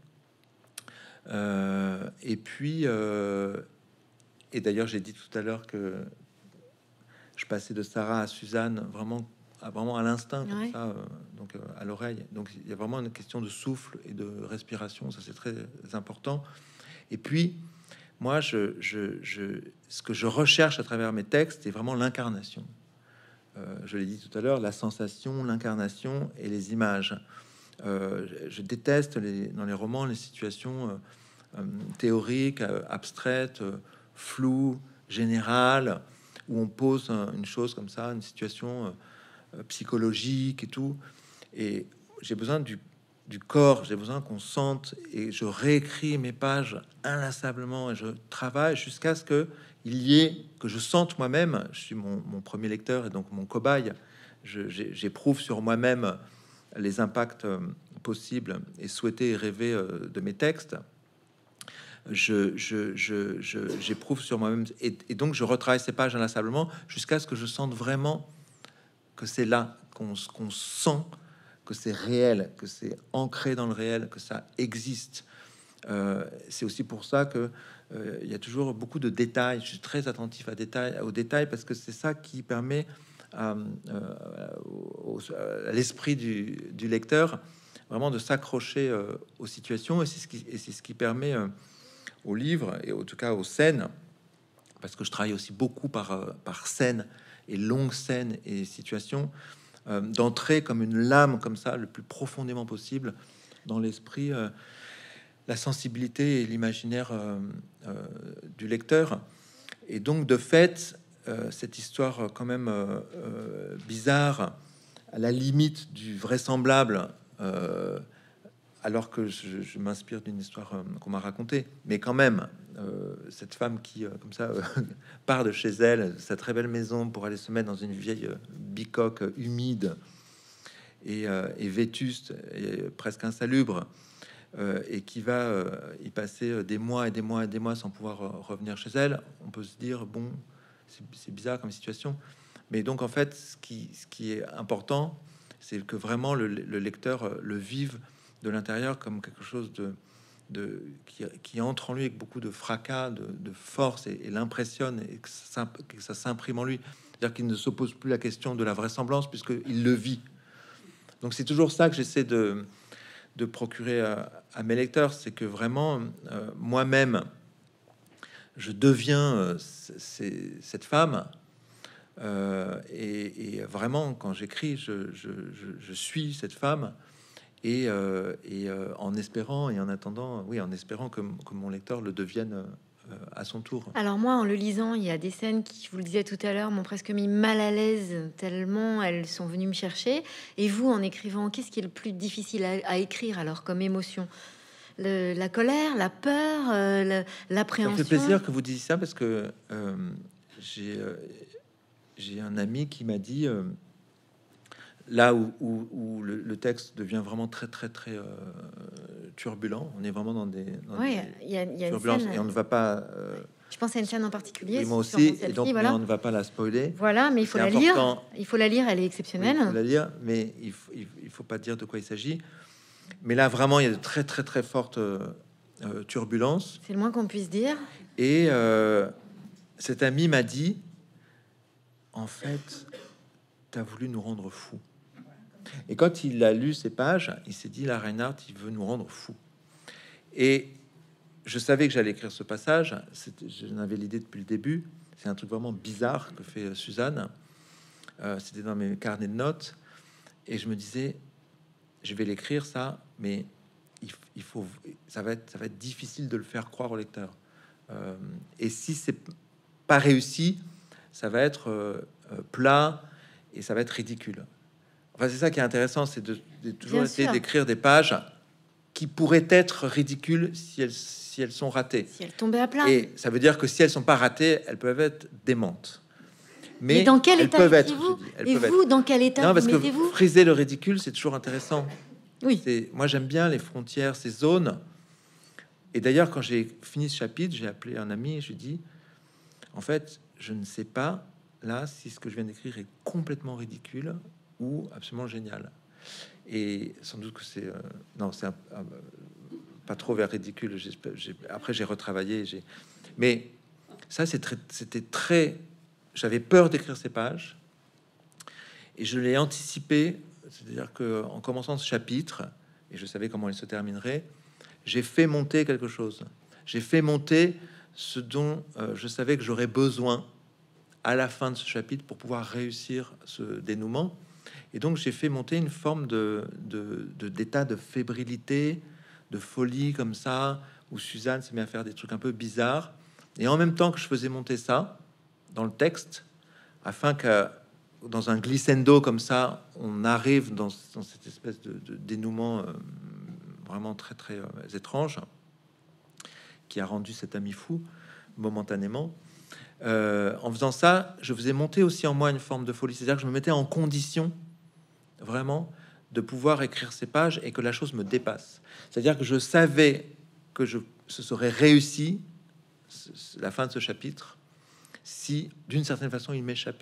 Speaker 2: Euh, et puis, euh, et d'ailleurs, j'ai dit tout à l'heure que je passais de Sarah à Suzanne vraiment à, vraiment à l'instinct, comme
Speaker 1: Ouais.
Speaker 2: ça, euh, donc euh, à l'oreille. Donc il y a vraiment une question de souffle et de respiration, ça c'est très important. Et puis, moi, je, je, je, ce que je recherche à travers mes textes, c'est vraiment l'incarnation. Euh, je l'ai dit tout à l'heure, la sensation, l'incarnation et les images. Euh, je, je déteste les, dans les romans les situations euh, euh, théoriques, euh, abstraites, euh, floues, générales, où on pose un, une chose comme ça, une situation euh, psychologique et tout. Et j'ai besoin du du corps, j'ai besoin qu'on sente, et je réécris mes pages inlassablement, et je travaille jusqu'à ce que il y ait, que je sente moi-même. Je suis mon, mon premier lecteur, et donc mon cobaye. Je, j'éprouve sur moi-même les impacts euh, possibles et souhaités et rêvés euh, de mes textes. Je, je, je, je, j'éprouve sur moi-même, et, et donc je retravaille ces pages inlassablement jusqu'à ce que je sente vraiment que c'est là qu'on qu'on sent que c'est réel, que c'est ancré dans le réel, que ça existe. Euh, c'est aussi pour ça que euh, il y a toujours beaucoup de détails. Je suis très attentif à, détails, aux détails, parce que c'est ça qui permet à, euh, au, à l'esprit du, du lecteur vraiment de s'accrocher euh, aux situations, et c'est ce qui, et c'est ce qui permet euh, au livre, et en tout cas aux scènes, parce que je travaille aussi beaucoup par, euh, par scène, et longues scènes et situations, euh, d'entrer comme une lame, comme ça, le plus profondément possible dans l'esprit, euh, la sensibilité et l'imaginaire euh, euh, du lecteur. Et donc, de fait, euh, cette histoire quand même euh, euh, bizarre, à la limite du vraisemblable, euh, alors que je, je m'inspire d'une histoire euh, qu'on m'a racontée. Mais quand même, euh, cette femme qui, euh, comme ça, euh, part de chez elle, sa très belle maison, pour aller se mettre dans une vieille euh, bicoque euh, humide et, euh, et vétuste, et presque insalubre, euh, et qui va euh, y passer euh, des mois et des mois et des mois sans pouvoir euh, revenir chez elle, on peut se dire, bon, c'est c'est bizarre comme situation. Mais donc, en fait, ce qui, ce qui est important, c'est que vraiment le, le lecteur euh, le vive de l'intérieur comme quelque chose de, de qui, qui entre en lui avec beaucoup de fracas, de, de force, et, et l'impressionne, et que ça, que ça s'imprime en lui. C'est-à-dire qu'il ne se pose plus la question de la vraisemblance, puisqu'il le vit. Donc c'est toujours ça que j'essaie de, de procurer à, à mes lecteurs, c'est que vraiment, euh, moi-même, je deviens euh, c'est, cette femme. Euh, et, et vraiment, quand j'écris, je, je, je, je suis cette femme. Et, euh, et euh, en espérant et en attendant, oui, en espérant que, que mon lecteur le devienne euh, à son tour.
Speaker 1: Alors moi, en le lisant, il y a des scènes qui, je vous le disais tout à l'heure, m'ont presque mis mal à l'aise tellement elles sont venues me chercher. Et vous, en écrivant, qu'est-ce qui est le plus difficile à, à écrire alors comme émotion? Le- la colère, la peur, euh, le-
Speaker 2: Ça me
Speaker 1: l'appréhension?
Speaker 2: fait plaisir que vous disiez ça parce que euh, j'ai euh, j'ai un ami qui m'a dit euh, là où, où- où le, le texte devient vraiment très très très euh, turbulent. On est vraiment dans des, dans
Speaker 1: Oui,
Speaker 2: des
Speaker 1: il y a, il y a une
Speaker 2: turbulences
Speaker 1: scène.
Speaker 2: et on ne va pas. euh,
Speaker 1: Je pense à une scène en particulier.
Speaker 2: oui, moi
Speaker 1: sur mon
Speaker 2: aussi. Et
Speaker 1: selfie,
Speaker 2: donc, mais
Speaker 1: voilà.
Speaker 2: on ne va pas la spoiler.
Speaker 1: Voilà, mais il faut
Speaker 2: C'est
Speaker 1: la lire.
Speaker 2: important.
Speaker 1: Il faut la lire, elle est
Speaker 2: Oui,
Speaker 1: exceptionnelle.
Speaker 2: il faut la lire, mais il faut, il, il faut pas dire de quoi il s'agit. Mais là, vraiment, il y a de très très très fortes euh, euh, turbulences.
Speaker 1: C'est le moins qu'on puisse dire.
Speaker 2: Et euh, cet ami m'a dit, en fait, tu as voulu nous rendre fous. Et quand il a lu ces pages, il s'est dit, là, Reinhardt, il veut nous rendre fous. Et je savais que j'allais écrire ce passage. C'était- J'en avais l'idée depuis le début. C'est un truc vraiment bizarre que fait euh, Suzanne. Euh, C'était dans mes carnets de notes. Et je me disais, je vais l'écrire ça, mais il, il faut, ça va être, ça va être difficile de le faire croire au lecteur. Euh, et si c'est pas réussi, ça va être euh, euh, plat et ça va être ridicule. Enfin, c'est ça qui est intéressant, c'est de, de toujours
Speaker 1: Bien
Speaker 2: essayer
Speaker 1: sûr.
Speaker 2: d'écrire des pages qui pourraient être ridicules si elles, si elles sont ratées.
Speaker 1: Si elle tombait à plat.
Speaker 2: Et ça veut dire que si elles sont pas ratées, elles peuvent être démentes.
Speaker 1: Mais,
Speaker 2: Mais
Speaker 1: dans quel
Speaker 2: elles
Speaker 1: état
Speaker 2: peuvent être.
Speaker 1: étiez-vous?
Speaker 2: je dis, elles
Speaker 1: Et
Speaker 2: peuvent
Speaker 1: vous,
Speaker 2: être.
Speaker 1: dans quel état
Speaker 2: Non,
Speaker 1: vous
Speaker 2: parce que
Speaker 1: mettez-vous?
Speaker 2: friser le ridicule, c'est toujours intéressant.
Speaker 1: Oui.
Speaker 2: C'est, moi, j'aime bien les frontières, ces zones. Et d'ailleurs, quand j'ai fini ce chapitre, j'ai appelé un ami et je lui dis, en fait, je ne sais pas là si ce que je viens d'écrire est complètement ridicule ou absolument génial. Et sans doute que c'est euh, non, c'est un- un- pas trop vers ridicule. J'espère- j'ai- après, j'ai retravaillé. J'ai, mais ça, c'est très, c'était très. J'avais peur d'écrire ces pages et je l'ai anticipé. C'est-à-dire que en commençant ce chapitre, et je savais comment il se terminerait, j'ai fait monter quelque chose. J'ai fait monter ce dont euh, je savais que j'aurais besoin à la fin de ce chapitre pour pouvoir réussir ce dénouement. Et donc j'ai fait monter une forme de, de, de- d'état de fébrilité, de folie comme ça, où Suzanne s'est mis à faire des trucs un peu bizarres. Et en même temps que je faisais monter ça dans le texte, afin que dans un glissando comme ça, on arrive dans, dans cette espèce de, de dénouement euh, vraiment très très euh, étrange, qui a rendu cet ami fou momentanément. Euh, en faisant ça, je faisais monter aussi en moi une forme de folie, c'est-à-dire que je me mettais en condition vraiment de pouvoir écrire ces pages et que la chose me dépasse. C'est-à-dire que je savais que je, ce serait réussi, ce- ce- la fin de ce chapitre, si d'une certaine façon il m'échappait.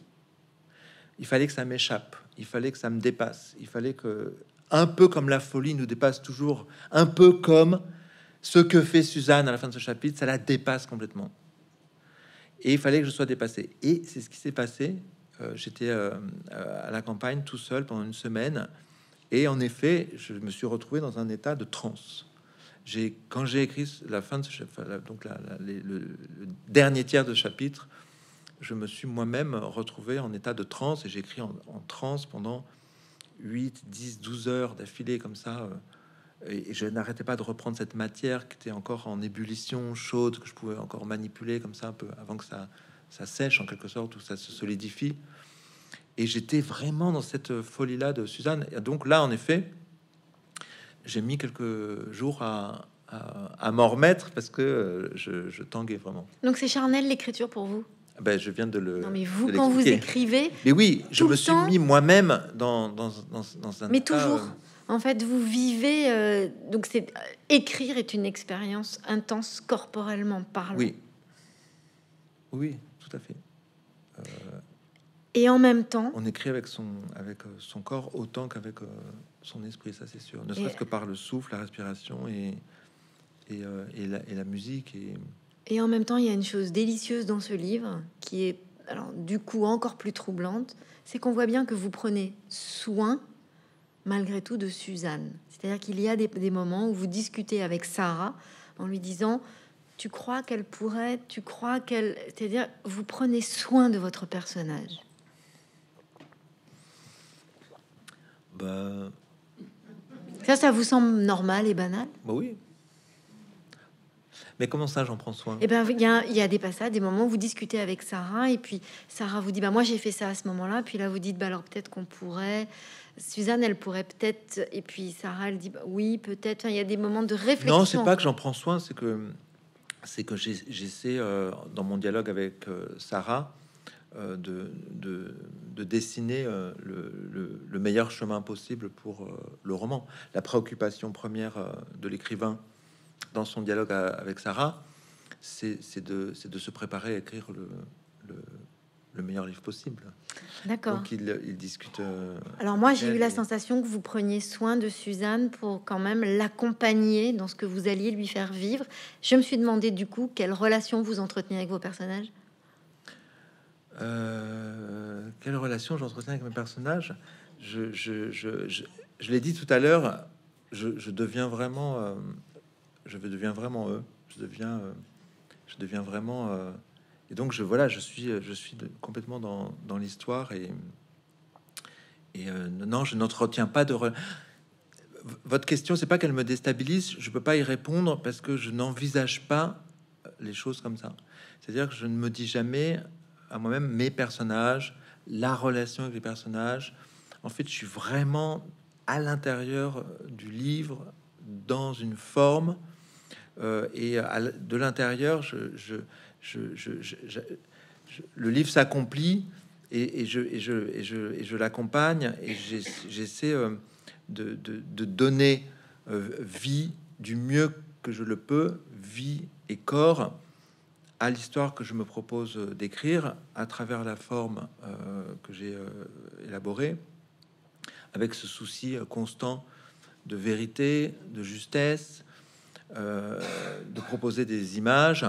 Speaker 2: Il fallait que ça m'échappe, il fallait que ça me dépasse, il fallait que, un peu comme la folie nous dépasse toujours, un peu comme ce que fait Suzanne à la fin de ce chapitre, ça la dépasse complètement. Et il fallait que je sois dépassé. Et c'est ce qui s'est passé. Euh, j'étais euh, à la campagne tout seul pendant une semaine. Et en effet, je me suis retrouvé dans un état de transe. J'ai, quand j'ai écrit la fin de ce chapitre, donc la, la- les- le, le dernier tiers de chapitre, je me suis moi-même retrouvé en état de transe et j'ai écrit en, en transe pendant huit, dix, douze heures d'affilée comme ça. euh, et, et je n'arrêtais pas de reprendre cette matière qui était encore en ébullition chaude, que je pouvais encore manipuler comme ça un peu avant que ça, ça sèche en quelque sorte, ou ça se solidifie. Et j'étais vraiment dans cette folie-là de Suzanne. Et donc là, en effet, j'ai mis quelques jours à, à, à m'en remettre parce que euh, je, je tanguais vraiment.
Speaker 1: Donc c'est charnel l'écriture pour vous?
Speaker 2: Ben, je viens de le.
Speaker 1: Non mais vous,
Speaker 2: de
Speaker 1: quand vous
Speaker 2: l'expliquer.
Speaker 1: écrivez,
Speaker 2: Mais oui, je
Speaker 1: tout
Speaker 2: me
Speaker 1: le
Speaker 2: suis
Speaker 1: temps,
Speaker 2: mis moi-même dans, dans, dans, dans un
Speaker 1: mais
Speaker 2: état,
Speaker 1: toujours.
Speaker 2: euh,
Speaker 1: En fait, vous vivez. euh, donc c'est euh, écrire est une expérience intense corporellement parlant.
Speaker 2: oui, oui, tout à fait.
Speaker 1: Et en même temps,
Speaker 2: On écrit avec son, avec euh, son corps autant qu'avec euh, son esprit, ça c'est sûr. Ne
Speaker 1: et,
Speaker 2: serait-ce que par le souffle, la respiration et, et, euh, et, la, et la musique. Et
Speaker 1: et en même temps, il y a une chose délicieuse dans ce livre qui est, alors du coup, encore plus troublante, c'est qu'on voit bien que vous prenez soin, malgré tout, de Suzanne. C'est-à-dire qu'il y a des, des moments où vous discutez avec Sarah en lui disant, tu crois qu'elle pourrait, tu crois qu'elle, c'est-à-dire vous prenez soin de votre personnage.
Speaker 2: bah,
Speaker 1: Ça, ça vous semble normal et banal?
Speaker 2: bah oui. Mais comment ça, j'en prends soin?
Speaker 1: Eh ben, il y a, il y a des passages, des moments où vous discutez avec Sarah, et puis Sarah vous dit, bah moi j'ai fait ça à ce moment-là, puis là vous dites, bah alors peut-être qu'on pourrait, Suzanne, elle pourrait peut-être, et puis Sarah, elle dit, bah, oui, peut-être. Enfin, il y a des moments de réflexion.
Speaker 2: Non, c'est pas que j'en prends soin, c'est que c'est que j'ai- j'essaie euh, dans mon dialogue avec euh, Sarah euh, de, de, de dessiner euh, le, le- le meilleur chemin possible pour euh, le roman. La préoccupation première euh, de l'écrivain dans son dialogue à- avec Sarah, c'est c'est de, c'est de se préparer à écrire le, le, le meilleur livre possible.
Speaker 1: D'accord.
Speaker 2: Donc il, il discute. euh,
Speaker 1: Alors moi,
Speaker 2: avec
Speaker 1: j'ai eu
Speaker 2: elle
Speaker 1: la
Speaker 2: et-
Speaker 1: sensation que vous preniez soin de Suzanne pour quand même l'accompagner dans ce que vous alliez lui faire vivre. Je me suis demandé du coup quelle relation vous entreteniez avec vos personnages.
Speaker 2: Euh, quelle relation j'entretiens avec mes personnages? Je, je, je, je, je l'ai dit tout à l'heure, je, je deviens vraiment, euh, je deviens vraiment eux. Je deviens, euh, je deviens vraiment. euh, et donc je voilà, je suis, je suis de- complètement dans, dans l'histoire et et euh, non, je n'entretiens pas de. re- V- Votre question, c'est pas qu'elle me déstabilise. Je peux pas y répondre parce que je n'envisage pas les choses comme ça. C'est-à-dire que je ne me dis jamais à moi-même mes personnages, la relation avec les personnages. En fait, je suis vraiment à l'intérieur du livre, dans une forme, euh, et à l- de l'intérieur, je, je, je, je- je- je- je- le livre s'accomplit et, et je, et je, et je, et je l'accompagne et j'ai- j'essaie euh, de, de, de donner euh, vie du mieux que je le peux, vie et corps à l'histoire que je me propose euh, d'écrire à travers la forme euh, que j'ai euh, élaborée, avec ce souci euh, constant de vérité, de justesse, euh, de proposer des images.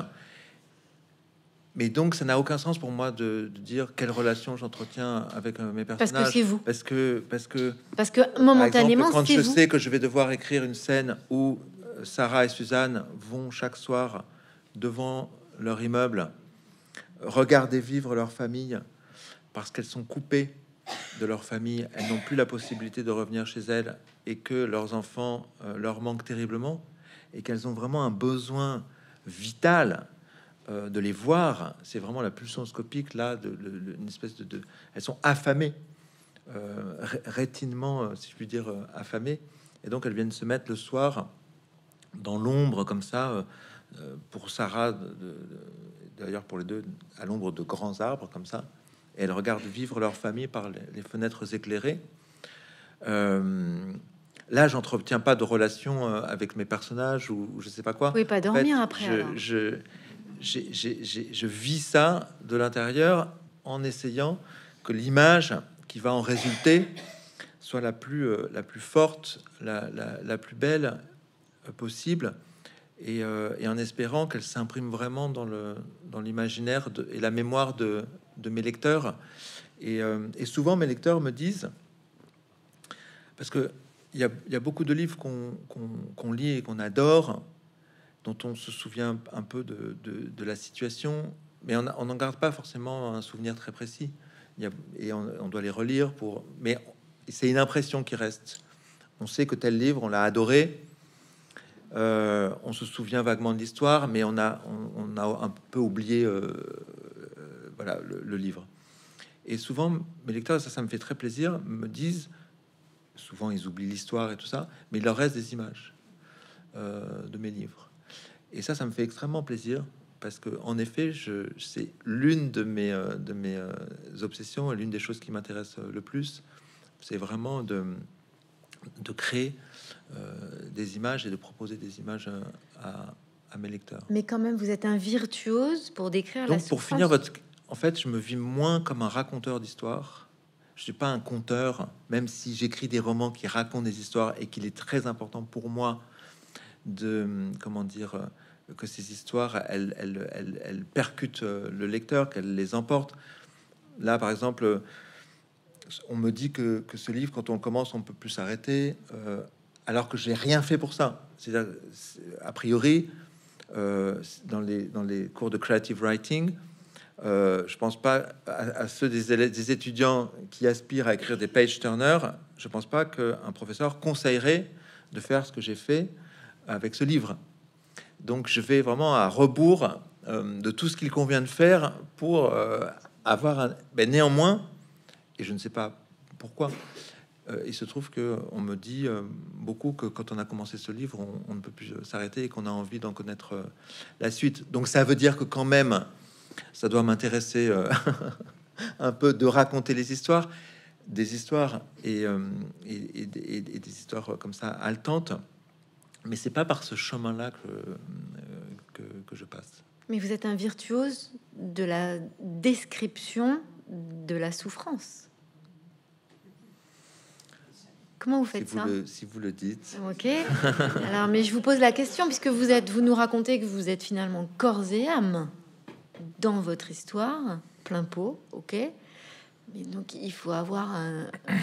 Speaker 2: Mais donc, ça n'a aucun sens pour moi de, de dire quelle relation j'entretiens avec euh, mes
Speaker 1: Parce que
Speaker 2: personnages.
Speaker 1: c'est vous.
Speaker 2: Parce que, parce que,
Speaker 1: Parce que
Speaker 2: par exemple,
Speaker 1: momentanément,
Speaker 2: quand
Speaker 1: c'est
Speaker 2: je
Speaker 1: vous.
Speaker 2: sais que je vais devoir écrire une scène où euh, Sarah et Suzanne vont chaque soir devant leur immeuble regarder vivre leur famille parce qu'elles sont coupées de leur famille, elles n'ont plus la possibilité de revenir chez elles et que leurs enfants euh, leur manquent terriblement et qu'elles ont vraiment un besoin vital euh, de les voir. C'est vraiment la pulsion scopique là, de, de- de- une espèce de, de- elles sont affamées, euh, ré- rétinement, euh, si je puis dire, euh, affamées, et donc elles viennent se mettre le soir dans l'ombre comme ça. euh, euh, pour Sarah, de- de- de- d'ailleurs pour les deux, à l'ombre de grands arbres comme ça. Et elles regardent vivre leur famille par les, les fenêtres éclairées. Euh, Là, j'entretiens pas de relation euh, avec mes personnages ou, ou je sais pas
Speaker 1: Vous
Speaker 2: quoi.
Speaker 1: pouvez pas
Speaker 2: En fait,
Speaker 1: dormir après.
Speaker 2: je,
Speaker 1: alors.
Speaker 2: je, j'ai- j'ai- j'ai- je vis ça de l'intérieur en essayant que l'image qui va en résulter soit la plus, euh, la plus forte, la, la, la plus belle euh, possible, et, euh, et en espérant qu'elle s'imprime vraiment dans le dans l'imaginaire de- et la mémoire de, de mes lecteurs. Et, euh, et souvent, mes lecteurs me disent, parce que il y a, il y a beaucoup de livres qu'on qu'on qu'on lit et qu'on adore, dont on se souvient un peu de, de, de la situation, mais on n'en garde pas forcément un souvenir très précis. Il y a, et on, on doit les relire pour... Mais c'est une impression qui reste. On sait que tel livre, on l'a adoré, euh, on se souvient vaguement de l'histoire, mais on a, on, on a un peu oublié euh, euh, voilà, le, le livre. Et souvent, mes lecteurs, ça, ça me fait très plaisir, me disent souvent ils oublient l'histoire et tout ça, mais il leur reste des images euh, de mes livres. Et ça, ça me fait extrêmement plaisir parce que, en effet, je, c'est l'une de mes, euh, de mes euh, obsessions et l'une des choses qui m'intéresse le plus, c'est vraiment de, de créer euh, des images et de proposer des images à, à mes lecteurs.
Speaker 1: Mais quand même, vous êtes un virtuose pour décrire la
Speaker 2: Donc, pour finir
Speaker 1: souffrance.
Speaker 2: votre, en fait, je me vis moins comme un raconteur d'histoires. Je suis pas un conteur, même si j'écris des romans qui racontent des histoires et qu'il est très important pour moi de, comment dire, euh, que ces histoires, elles, elles, elles, elles percutent euh, le lecteur, qu'elles les emportent. Là, par exemple, euh, on me dit que, que ce livre, quand on le commence, on peut plus s'arrêter, euh, alors que j'ai rien fait pour ça. C'est-à-dire, c'est- a priori, euh, dans les dans les cours de creative writing, euh, je pense pas à, à ceux des, élèves- des étudiants qui aspirent à écrire des page turners. Je pense pas qu'un professeur conseillerait de faire ce que j'ai fait avec ce livre. Donc, je vais vraiment à rebours euh, de tout ce qu'il convient de faire pour euh, avoir un. Ben, néanmoins, et je ne sais pas pourquoi, euh, il se trouve que on me dit euh, beaucoup que quand on a commencé ce livre, on, on ne peut plus s'arrêter et qu'on a envie d'en connaître euh, la suite. Donc, ça veut dire que quand même, ça doit m'intéresser euh, un peu de raconter les histoires, des histoires et, euh, et, et- et des histoires comme ça haletantes. Mais c'est pas par ce chemin-là que, euh, que, que je passe.
Speaker 1: Mais vous êtes un virtuose de la description de la souffrance. Comment vous
Speaker 2: Si
Speaker 1: faites
Speaker 2: vous
Speaker 1: ça?
Speaker 2: le, si vous le dites.
Speaker 1: Ok. Alors, mais je vous pose la question puisque vous êtes, vous nous racontez que vous êtes finalement corps et âme dans votre histoire, plein pot. Ok. Mais donc il faut avoir un, un-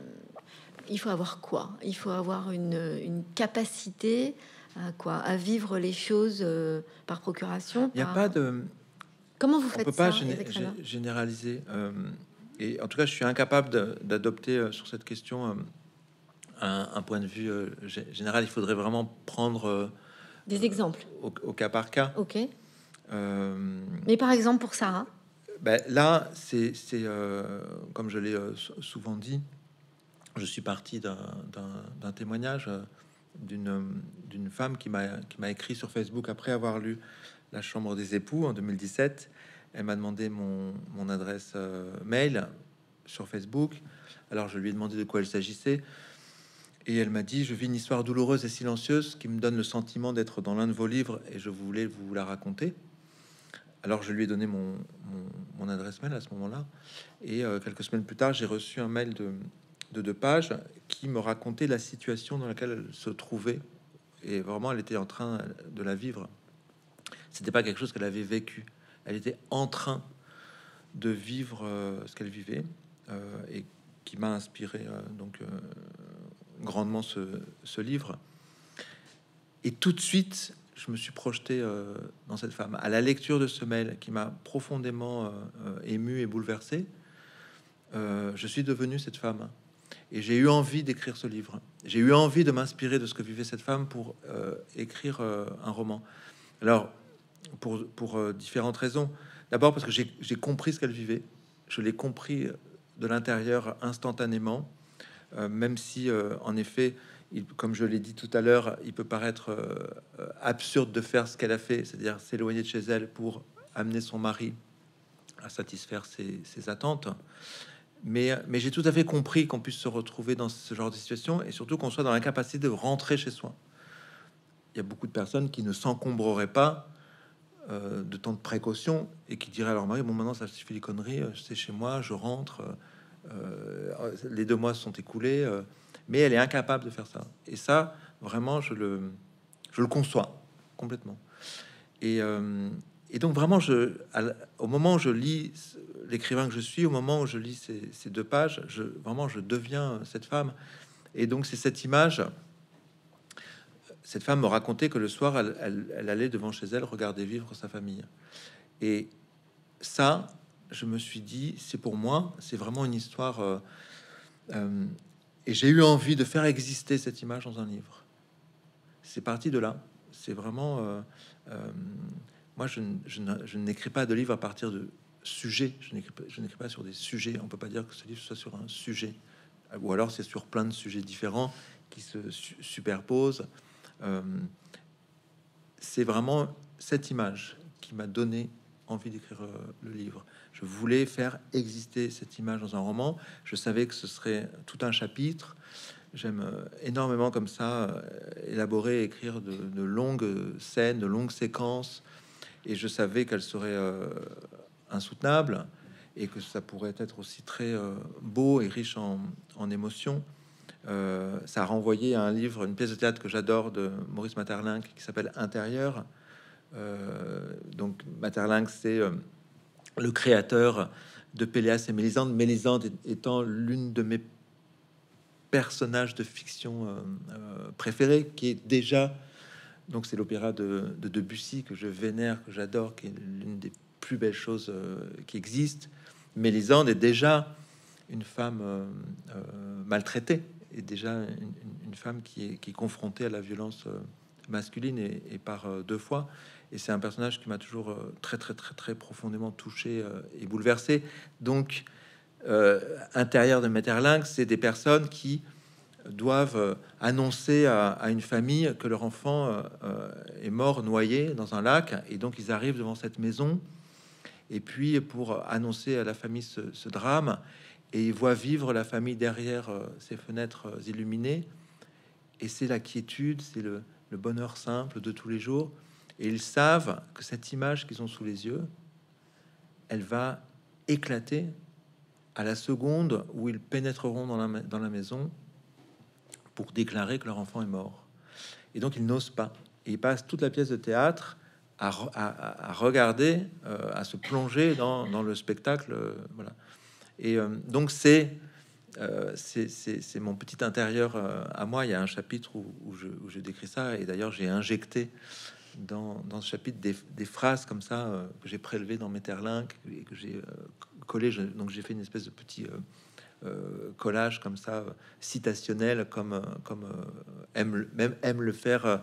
Speaker 1: il faut avoir quoi? Il faut avoir une, une capacité à quoi? À vivre les choses euh, par procuration.
Speaker 2: Il n'y a
Speaker 1: Par...
Speaker 2: pas de.
Speaker 1: Comment vous
Speaker 2: On peut
Speaker 1: faites
Speaker 2: pas
Speaker 1: ça,
Speaker 2: géné-
Speaker 1: Eric
Speaker 2: gé-
Speaker 1: Rana?
Speaker 2: généraliser. euh, et en tout cas, je suis incapable de- d'adopter euh, sur cette question euh, un, un point de vue euh, gé- général. Il faudrait vraiment prendre euh,
Speaker 1: Des exemples.
Speaker 2: au, au cas par cas.
Speaker 1: Ok.
Speaker 2: Euh,
Speaker 1: Mais par exemple pour Sarah.
Speaker 2: ben, là, c'est c'est, euh, comme je l'ai euh, sou- souvent dit, je suis parti d'un d'un- d'un témoignage euh, d'une d'une femme qui m'a qui m'a écrit sur Facebook après avoir lu La Chambre des époux en deux mille dix-sept. Elle m'a demandé mon, mon adresse euh, mail sur Facebook. Alors je lui ai demandé de quoi il s'agissait et elle m'a dit: je vis une histoire douloureuse et silencieuse qui me donne le sentiment d'être dans l'un de vos livres et je voulais vous la raconter. Alors je lui ai donné mon, mon, mon adresse mail à ce moment-là et euh, quelques semaines plus tard, j'ai reçu un mail de, de deux pages qui me racontait la situation dans laquelle elle se trouvait et vraiment elle était en train de la vivre. C'était pas quelque chose qu'elle avait vécu. Elle était en train de vivre euh, ce qu'elle vivait euh, et qui m'a inspiré euh, donc euh, grandement ce, ce livre. Et tout de suite, je me suis projeté euh, dans cette femme. À la lecture de ce mail qui m'a profondément euh, euh, ému et bouleversé, euh, je suis devenu cette femme. Et j'ai eu envie d'écrire ce livre. J'ai eu envie de m'inspirer de ce que vivait cette femme pour euh, écrire euh, un roman. Alors, pour, pour euh, différentes raisons. D'abord parce que j'ai j'ai compris ce qu'elle vivait. Je l'ai compris de l'intérieur instantanément, euh, même si, euh, en effet, il- comme je l'ai dit tout à l'heure, il peut paraître euh, euh, absurde de faire ce qu'elle a fait, c'est-à-dire s'éloigner de chez elle pour amener son mari à satisfaire ses, ses attentes. Mais, mais j'ai tout à fait compris qu'on puisse se retrouver dans ce genre de situation et surtout qu'on soit dans l'incapacité de rentrer chez soi. Il y a beaucoup de personnes qui ne s'encombreraient pas euh, de temps de précaution et qui diraient à leur mari: bon, maintenant ça suffit les conneries, euh, c'est chez moi, je rentre, euh, euh, les deux mois se sont écoulés, euh, mais elle est incapable de faire ça. Et ça, vraiment, je le, je le conçois complètement. Et, euh, et donc vraiment, je, à l- au moment où je lis ce- l'écrivain que je suis, au moment où je lis ces, ces deux pages, je, vraiment, je deviens cette femme. Et donc c'est cette image. Cette femme me racontait que le soir, elle, elle- elle allait devant chez elle regarder vivre sa famille. Et ça, je me suis dit, c'est pour moi, c'est vraiment une histoire. euh, euh, et j'ai eu envie de faire exister cette image dans un livre. C'est parti de là. C'est vraiment. euh, euh, moi, je, n- je n- je n'écris pas de livre à partir de sujets. Je n'écris pas, je n'écris pas sur des sujets. On peut pas dire que ce livre soit sur un sujet. ou alors c'est sur plein de sujets différents qui se su superposent. Euh, c'est vraiment cette image qui m'a donné envie d'écrire euh, le livre. Je voulais faire exister cette image dans un roman. Je savais que ce serait tout un chapitre. J'aime euh, énormément comme ça euh, élaborer, écrire de, de longues scènes, de longues séquences, et je savais qu'elles seraient euh, insoutenables et que ça pourrait être aussi très euh, beau et riche en, en émotions. Euh, ça a renvoyé à un livre, une pièce de théâtre que j'adore de Maurice Maeterlinck qui s'appelle Intérieur. Euh, donc Maeterlinck, c'est euh, le créateur de Péléas et Mélisande, Mélisande étant l'une de mes personnages de fiction euh, euh, préférés, qui est déjà, donc c'est l'opéra de, de Debussy que je vénère, que j'adore, qui est l'une des plus belles choses euh, qui existent. Mélisande est déjà une femme euh, euh, maltraitée, et déjà une, une femme qui est, qui est confrontée à la violence euh, masculine et, et par euh, deux fois. Et c'est un personnage qui m'a toujours euh, très très très très profondément touché euh, et bouleversé. Donc euh, Intérieur de Maeterlinck, c'est des personnes qui doivent euh, annoncer à, à une famille que leur enfant euh, euh, est mort noyé dans un lac, et donc ils arrivent devant cette maison, et puis pour annoncer à la famille ce, ce drame, et ils voient vivre la famille derrière euh, ces fenêtres euh, illuminées, et c'est la quiétude, c'est le, le bonheur simple de tous les jours, et ils savent que cette image qu'ils ont sous les yeux, elle va éclater à la seconde où ils pénétreront dans la, dans la maison pour déclarer que leur enfant est mort. Et donc ils n'osent pas, et ils passent toute la pièce de théâtre à, à, à regarder, euh, à se plonger dans, dans le spectacle, euh, voilà. Et euh, donc c'est euh, c'est mon petit intérieur euh, à moi. Il y a un chapitre où, où, je, où je décris ça, et d'ailleurs j'ai injecté dans, dans ce chapitre des, des phrases comme ça euh, que j'ai prélevées dans Maeterlinck et que j'ai euh, collé. Je, donc j'ai fait une espèce de petit euh, euh, collage comme ça, euh, citationnel, comme euh, comme euh, aime même aime le faire euh,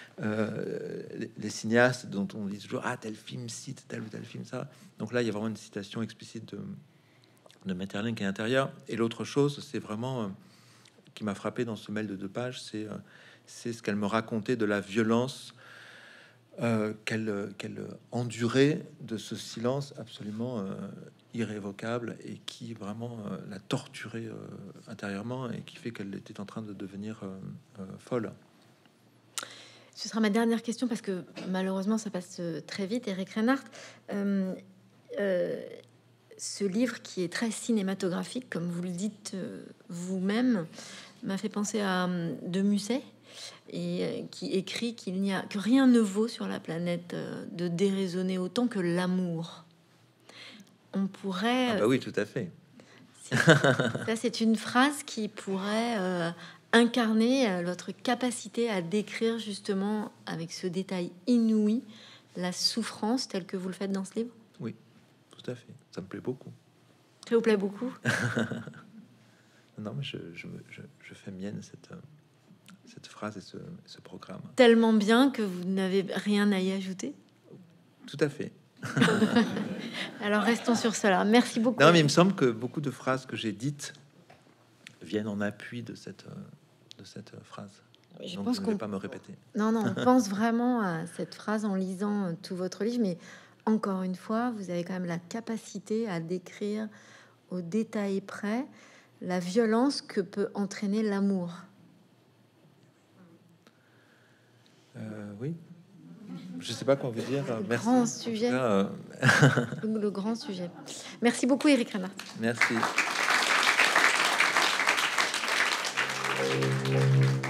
Speaker 2: euh, les, les cinéastes, dont on dit toujours ah tel film cite tel ou tel film ça. Donc là il y a vraiment une citation explicite de de Maeterlinck et Intérieur. Et l'autre chose, c'est vraiment euh, qui m'a frappé dans ce mail de deux pages, c'est euh, c'est ce qu'elle me racontait de la violence euh, qu'elle qu'elle endurait, de ce silence absolument euh, irrévocable, et qui vraiment euh, la torturait euh, intérieurement, et qui fait qu'elle était en train de devenir euh, euh, folle.
Speaker 1: Ce sera ma dernière question, parce que malheureusement ça passe euh, très vite. Eric Reinhardt, euh, euh, ce livre qui est très cinématographique, comme vous le dites euh, vous-même, m'a fait penser à euh, de Musset, et euh, qui écrit qu'il n'y a que rien ne vaut sur la planète euh, de déraisonner autant que l'amour. On pourrait.
Speaker 2: Ah bah oui, tout à fait.
Speaker 1: Ça, c'est une phrase qui pourrait euh, incarner euh, votre capacité à décrire justement avec ce détail inouï la souffrance telle que vous le faites dans ce livre.
Speaker 2: Oui, tout à fait. Ça me plaît beaucoup.
Speaker 1: Ça vous plaît beaucoup?
Speaker 2: Non, mais je, je, je, je fais mienne cette, cette phrase et ce, ce programme.
Speaker 1: Tellement bien que vous n'avez rien à y ajouter?
Speaker 2: Tout à fait.
Speaker 1: Alors restons sur cela. Merci beaucoup.
Speaker 2: Non, mais il me semble que beaucoup de phrases que j'ai dites viennent en appui de cette, de cette phrase.
Speaker 1: Je
Speaker 2: Donc,
Speaker 1: pense
Speaker 2: je ne
Speaker 1: qu'on
Speaker 2: vais pas me répéter.
Speaker 1: Non, non, on pense vraiment à cette phrase en lisant euh, tout votre livre, mais encore une fois, vous avez quand même la capacité à décrire au détail près la violence que peut entraîner l'amour.
Speaker 2: Euh, oui. Je sais pas quoi vous dire.
Speaker 1: Le
Speaker 2: Merci.
Speaker 1: grand sujet.
Speaker 2: Cas, euh...
Speaker 1: le, le grand sujet. Merci beaucoup, Eric Reinhardt.
Speaker 2: Merci.